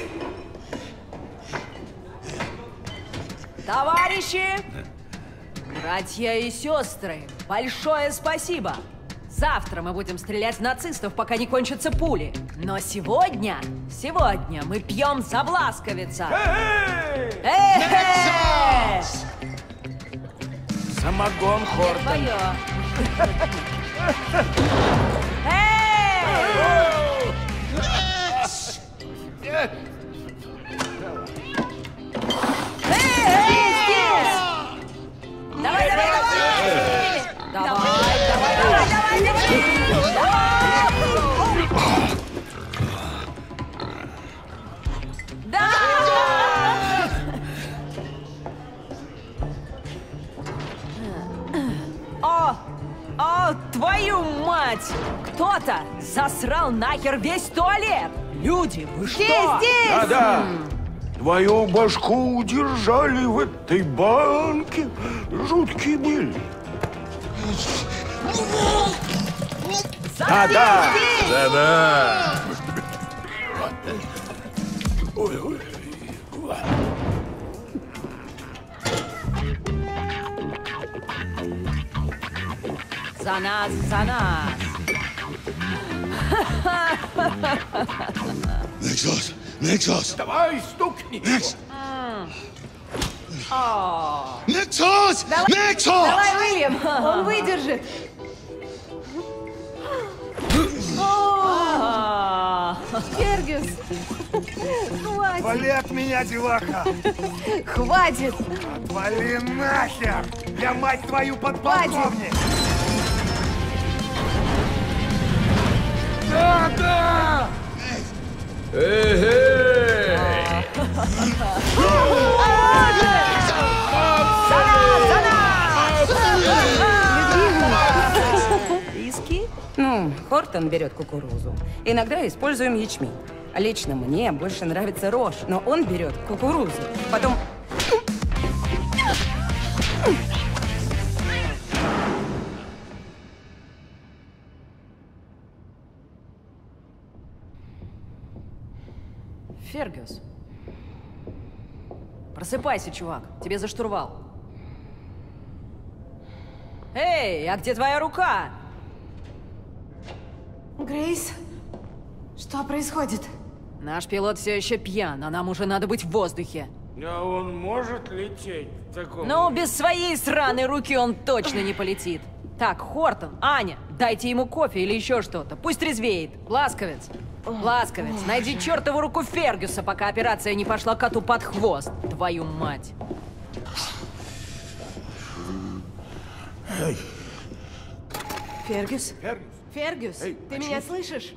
Speaker 5: Товарищи, братья и сестры, большое спасибо. Завтра мы будем стрелять в нацистов, пока не кончатся пули. Но сегодня, сегодня мы пьем за Бласковица. Эй!
Speaker 1: Самогон Хордон.
Speaker 5: Давай, давай, давай! Давай, давай, давай, давай, давай! Да! О! О, твою мать! Кто-то засрал нахер весь туалет! Люди, вы что?
Speaker 1: Да-да! Твою башку удержали в этой банке. Жуткие были. Да-да!
Speaker 11: Да-да!
Speaker 1: Ой-ой.
Speaker 5: За нас, за нас!
Speaker 21: Нексос! Нексос!
Speaker 1: Давай, стукни!
Speaker 5: О.
Speaker 21: Нексос!
Speaker 4: Давай,
Speaker 21: Нексос!
Speaker 4: давай, Уильям, он выдержит.
Speaker 5: А.
Speaker 4: Фергюс, хватит.
Speaker 6: Вали от меня, деваха!
Speaker 4: Хватит.
Speaker 6: Вали нахер! Я, мать твою, подполковник!
Speaker 1: Да, да!
Speaker 15: Эй-эй!
Speaker 2: Виски? Ну, Хортон берет кукурузу. Иногда используем ячмень. Лично мне больше нравится рожь, но он берет кукурузу. Потом...
Speaker 5: Фергюс. Просыпайся, чувак. Тебе за штурвал. Эй, а где твоя рука?
Speaker 7: Грейс, что происходит?
Speaker 5: Наш пилот все еще пьян, а нам уже надо быть в воздухе.
Speaker 1: А он может лететь в таком...
Speaker 5: Ну, без своей сраной руки он точно не полетит. Так, Хортон, Аня, дайте ему кофе или еще что-то. Пусть трезвеет. Бласковец. Бласковец, найди чертову руку Фергюса, пока операция не пошла коту под хвост. Твою мать.
Speaker 1: Эй.
Speaker 7: Фергюс?
Speaker 1: Фергюс?
Speaker 7: Фергюс,
Speaker 1: Эй,
Speaker 7: ты
Speaker 1: очнись.
Speaker 7: меня слышишь?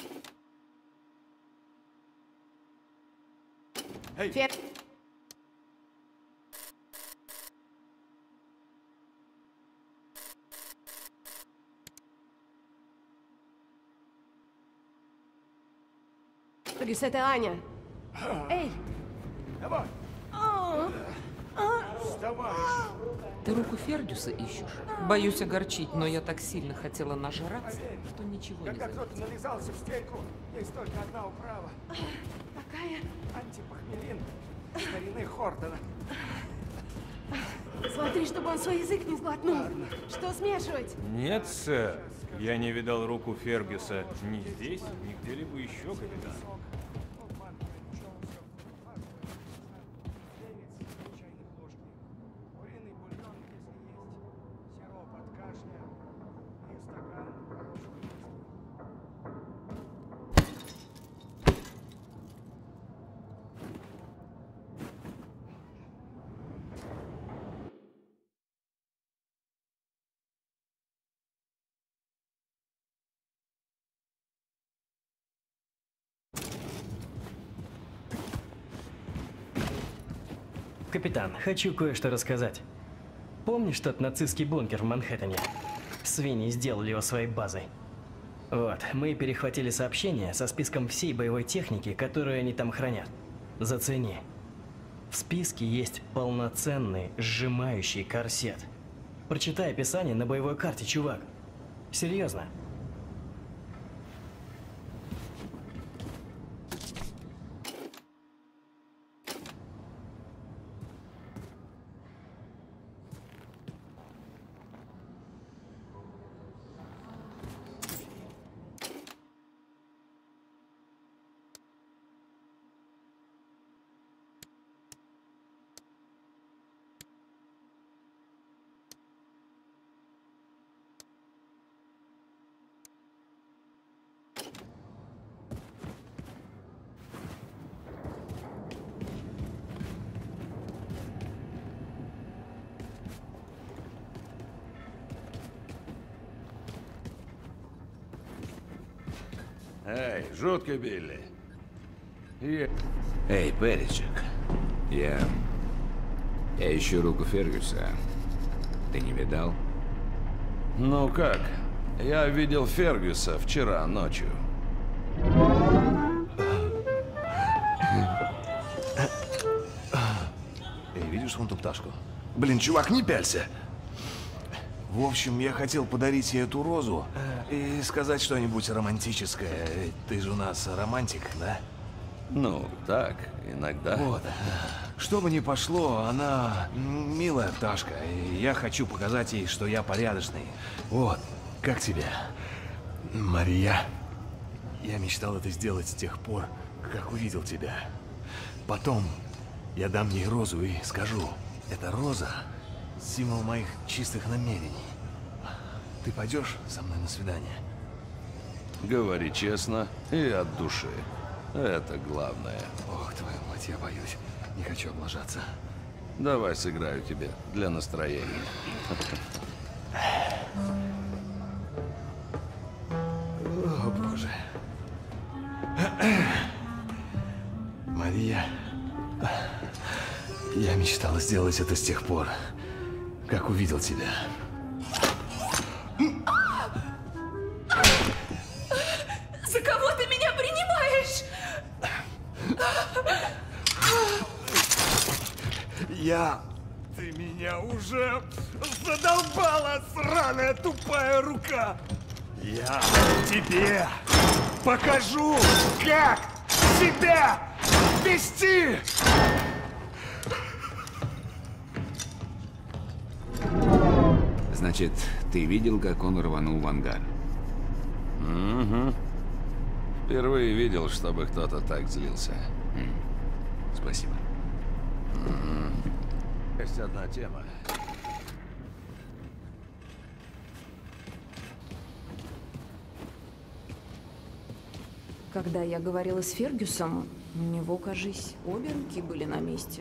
Speaker 1: Эй.
Speaker 7: Фер... Фергюс, это Аня. Эй!
Speaker 1: Давай! Вставай!
Speaker 8: Ты руку Фергюса ищешь? Боюсь огорчить, но я так сильно хотела нажраться, что ничего не
Speaker 1: Когда
Speaker 8: заметила.
Speaker 1: кто-то нализался в стельку, есть только одна управа.
Speaker 7: Какая?
Speaker 1: Антипохмелин старины Хортона.
Speaker 7: Смотри, чтобы он свой язык не сглотнул. Что смешивать?
Speaker 12: Нет, сэр. Я не видал руку Фергюса ни здесь, ни где-либо еще, капитан.
Speaker 22: Капитан, хочу кое-что рассказать. Помнишь тот нацистский бункер в Манхэттене? Свиньи сделали его своей базой. Вот, мы перехватили сообщение со списком всей боевой техники, которую они там хранят. Зацени. В списке есть полноценный сжимающий корсет. Прочитай описание на боевой карте, чувак. Серьезно.
Speaker 23: Эй, жутко, Билли. Я...
Speaker 18: Эй, Перечек. Я... Я ищу руку Фергюса. Ты не видал?
Speaker 23: Ну как? Я видел Фергюса вчера ночью.
Speaker 6: Эй, видишь вон ту пташку? Блин, чувак, не пялься! В общем, я хотел подарить ей эту розу и сказать что-нибудь романтическое. Ты же у нас романтик, да?
Speaker 23: Ну, так, иногда.
Speaker 6: Вот. Что бы ни пошло, она милая пташка, и я хочу показать ей, что я порядочный. Вот, как тебе, Мария? Я мечтал это сделать с тех пор, как увидел тебя. Потом я дам ей розу и скажу, это роза — символ моих чистых намерений. Ты пойдешь со мной на свидание?
Speaker 23: Говори честно и от души. Это главное.
Speaker 6: Ох, твою мать, я боюсь. Не хочу облажаться.
Speaker 23: Давай сыграю тебе для настроения.
Speaker 6: О, боже. Мария, я мечтал сделать это с тех пор, как увидел тебя.
Speaker 24: За кого ты меня принимаешь?
Speaker 6: Я... Ты меня уже задолбала, сраная тупая рука! Я тебе покажу, как себя вести!
Speaker 18: Значит, ты видел, как он рванул в ангар?
Speaker 23: Угу. Впервые видел, чтобы кто-то так злился.
Speaker 18: М. Спасибо.
Speaker 23: Угу. Есть одна тема.
Speaker 2: Когда я говорила с Фергюсом, у него, кажись, обе руки были на месте.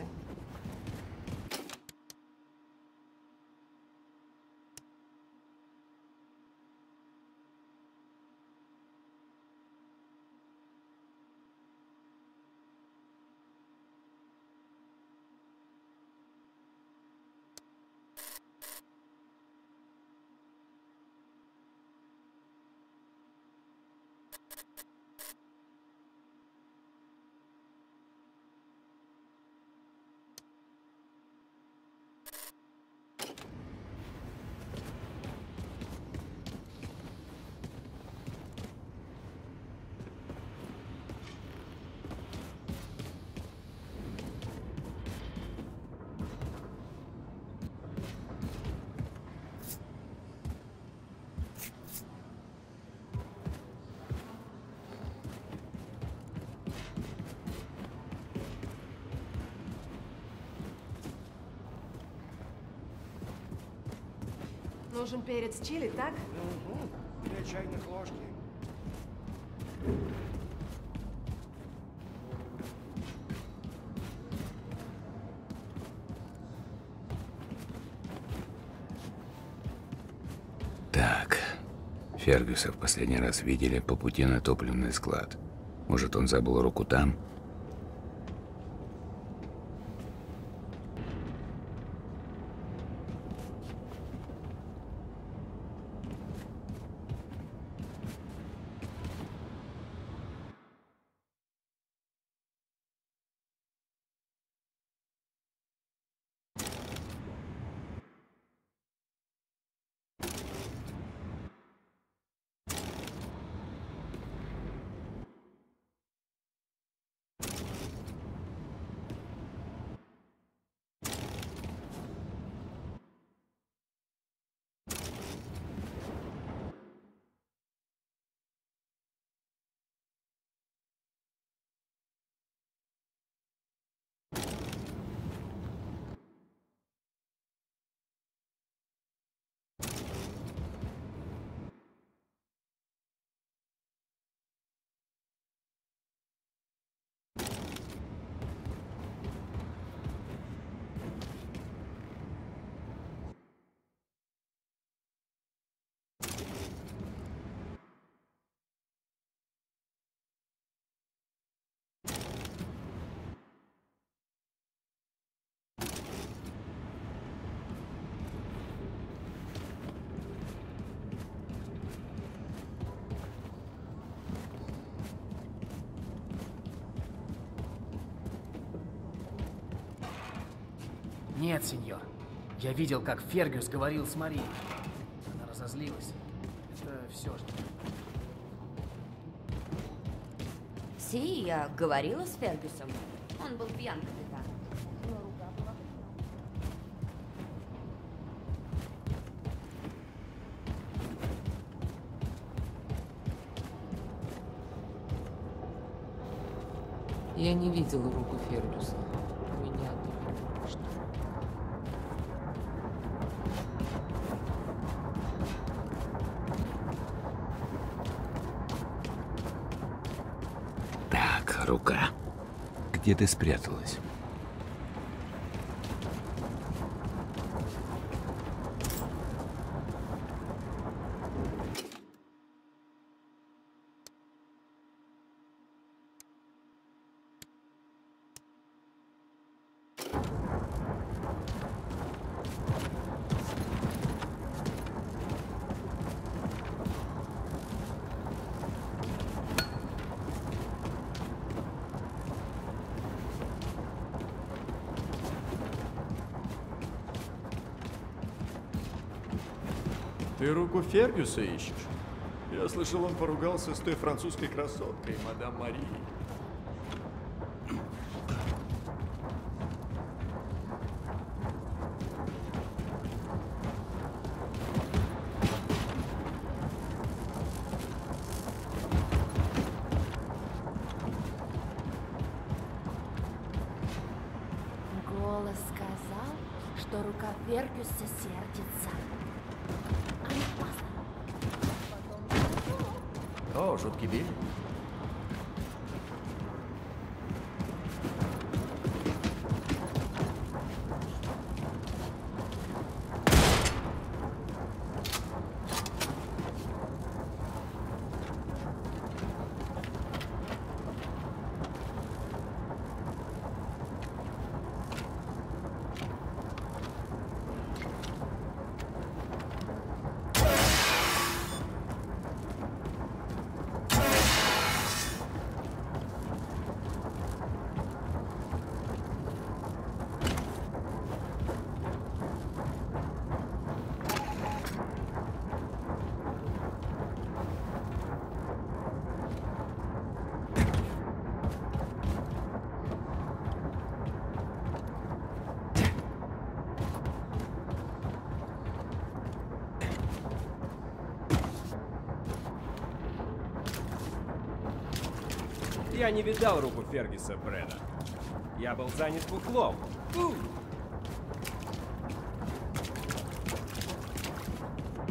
Speaker 7: нужен перец чили, так?
Speaker 1: Угу. Две чайных ложки.
Speaker 11: Так, Фергюса в последний раз видели по пути на топливный склад. Может, он забыл руку там?
Speaker 3: Нет, сеньор. Я видел, как Фергюс говорил с Марией. Она разозлилась. Это все, что...
Speaker 9: Си, я говорила с Фергюсом. Он был пьян, капитан.
Speaker 8: Я не видела руку Фергюса. У меня что?
Speaker 11: Так, рука. Где ты спряталась?
Speaker 12: Ты руку Фергюса ищешь? Я слышал, он поругался с той французской красоткой, мадам Мари.
Speaker 13: Голос сказал, что рука Фергюса сердится.
Speaker 12: О, жуткий Билли.
Speaker 16: Я не видал руку Фергюса, Брэда. Я был занят куклом. Фу!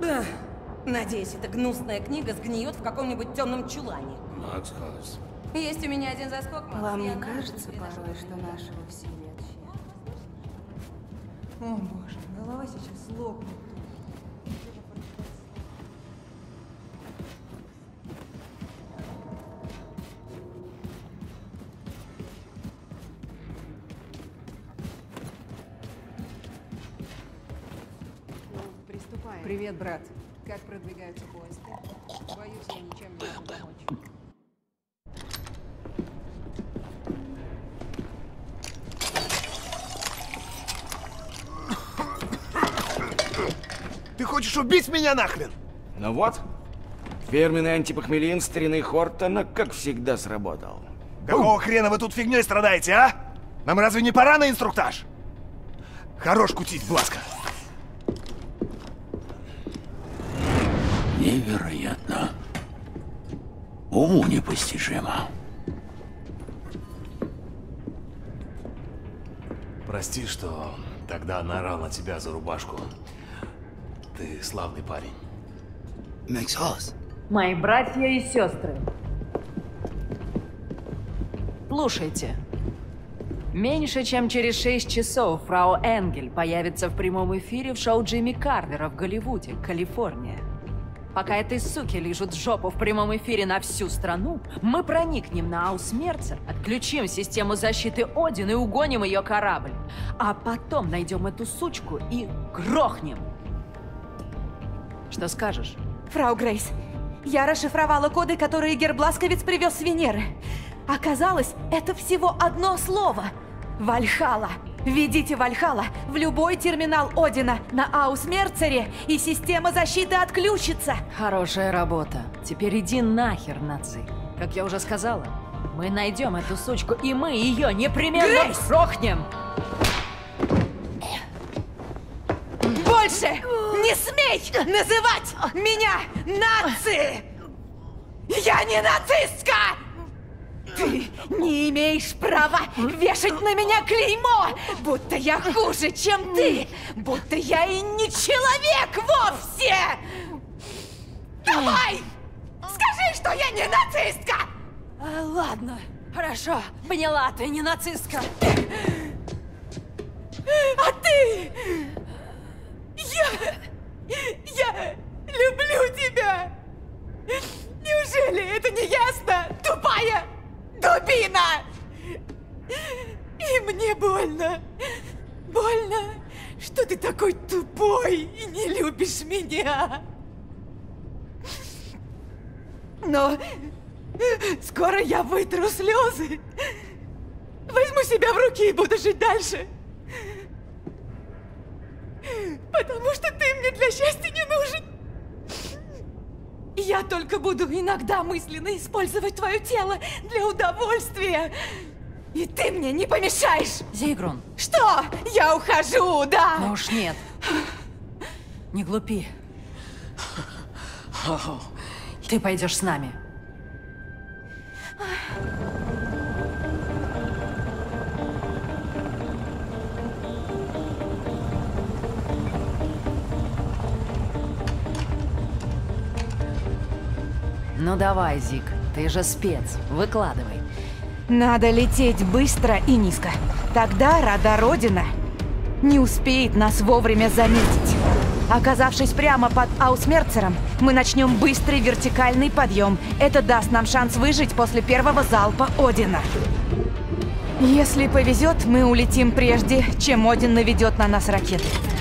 Speaker 2: Да. Надеюсь, эта гнусная книга сгниет в каком-нибудь темном чулане.
Speaker 15: Макс Хас.
Speaker 2: Есть у меня один заскок, Макс.
Speaker 7: Вам не
Speaker 2: Я
Speaker 7: кажется порой, что нашего усилия тщетно?
Speaker 2: О боже, голова сейчас лопнет.
Speaker 7: Приступаем.
Speaker 2: Привет, брат. Как продвигаются поиски? Боюсь, я ничем не могу помочь.
Speaker 6: Ты хочешь убить меня нахрен?
Speaker 1: Ну вот, фирменный антипохмелин старины Хортона, как всегда, сработал.
Speaker 6: Какого хрена вы тут фигней страдаете, а? Нам разве не пора на инструктаж? Хорош кутить, Бласка.
Speaker 15: Невероятно. Уму непостижимо.
Speaker 23: Прости, что тогда наорал на тебя за рубашку. Ты славный парень.
Speaker 15: Макс Хас.
Speaker 5: Мои братья и сестры. Слушайте. Меньше чем через шесть часов фрау Энгель появится в прямом эфире в шоу Джимми Карвера в Голливуде, Калифорния. Пока этой суки лижут жопу в прямом эфире на всю страну, мы проникнем на Аусмерцер, отключим систему защиты Один и угоним ее корабль. А потом найдем эту сучку и грохнем. Что скажешь?
Speaker 10: Фрау Грейс, я расшифровала коды, которые Гербласковец привез с Венеры. Оказалось, это всего одно слово. Вальхалла. Введите Вальхалла в любой терминал Одина на Аусмерцере, и система защиты отключится.
Speaker 5: Хорошая работа. Теперь иди нахер, наци. Как я уже сказала, мы найдем эту сучку, и мы ее непременно
Speaker 10: Грейс!
Speaker 5: грохнем.
Speaker 10: Больше не смей называть меня нацией! Я не нацистка! Ты не имеешь права вешать на меня клеймо, будто я хуже, чем ты, будто я и не человек вовсе! Давай! Скажи, что я не нацистка!
Speaker 5: А, ладно, хорошо, поняла, ты не нацистка.
Speaker 10: А ты... Я... Я люблю тебя! Неужели это не ясно, тупая дубина? И мне больно. Больно, что ты такой тупой и не любишь меня. Но скоро я вытру слезы. Возьму себя в руки и буду жить дальше. Потому что ты мне для счастья не нужен. Я только буду иногда мысленно использовать твое тело для удовольствия. И ты мне не помешаешь.
Speaker 5: Зигрун.
Speaker 10: Что? Я ухожу, да?
Speaker 5: Ну уж нет. Не глупи. Ты пойдешь с нами. Ну давай, Зиг, ты же спец, выкладывай.
Speaker 10: Надо лететь быстро и низко. Тогда радар Одина не успеет нас вовремя заметить. Оказавшись прямо под Аусмерцером, мы начнем быстрый вертикальный подъем. Это даст нам шанс выжить после первого залпа Одина. Если повезет, мы улетим прежде, чем Один наведет на нас ракеты.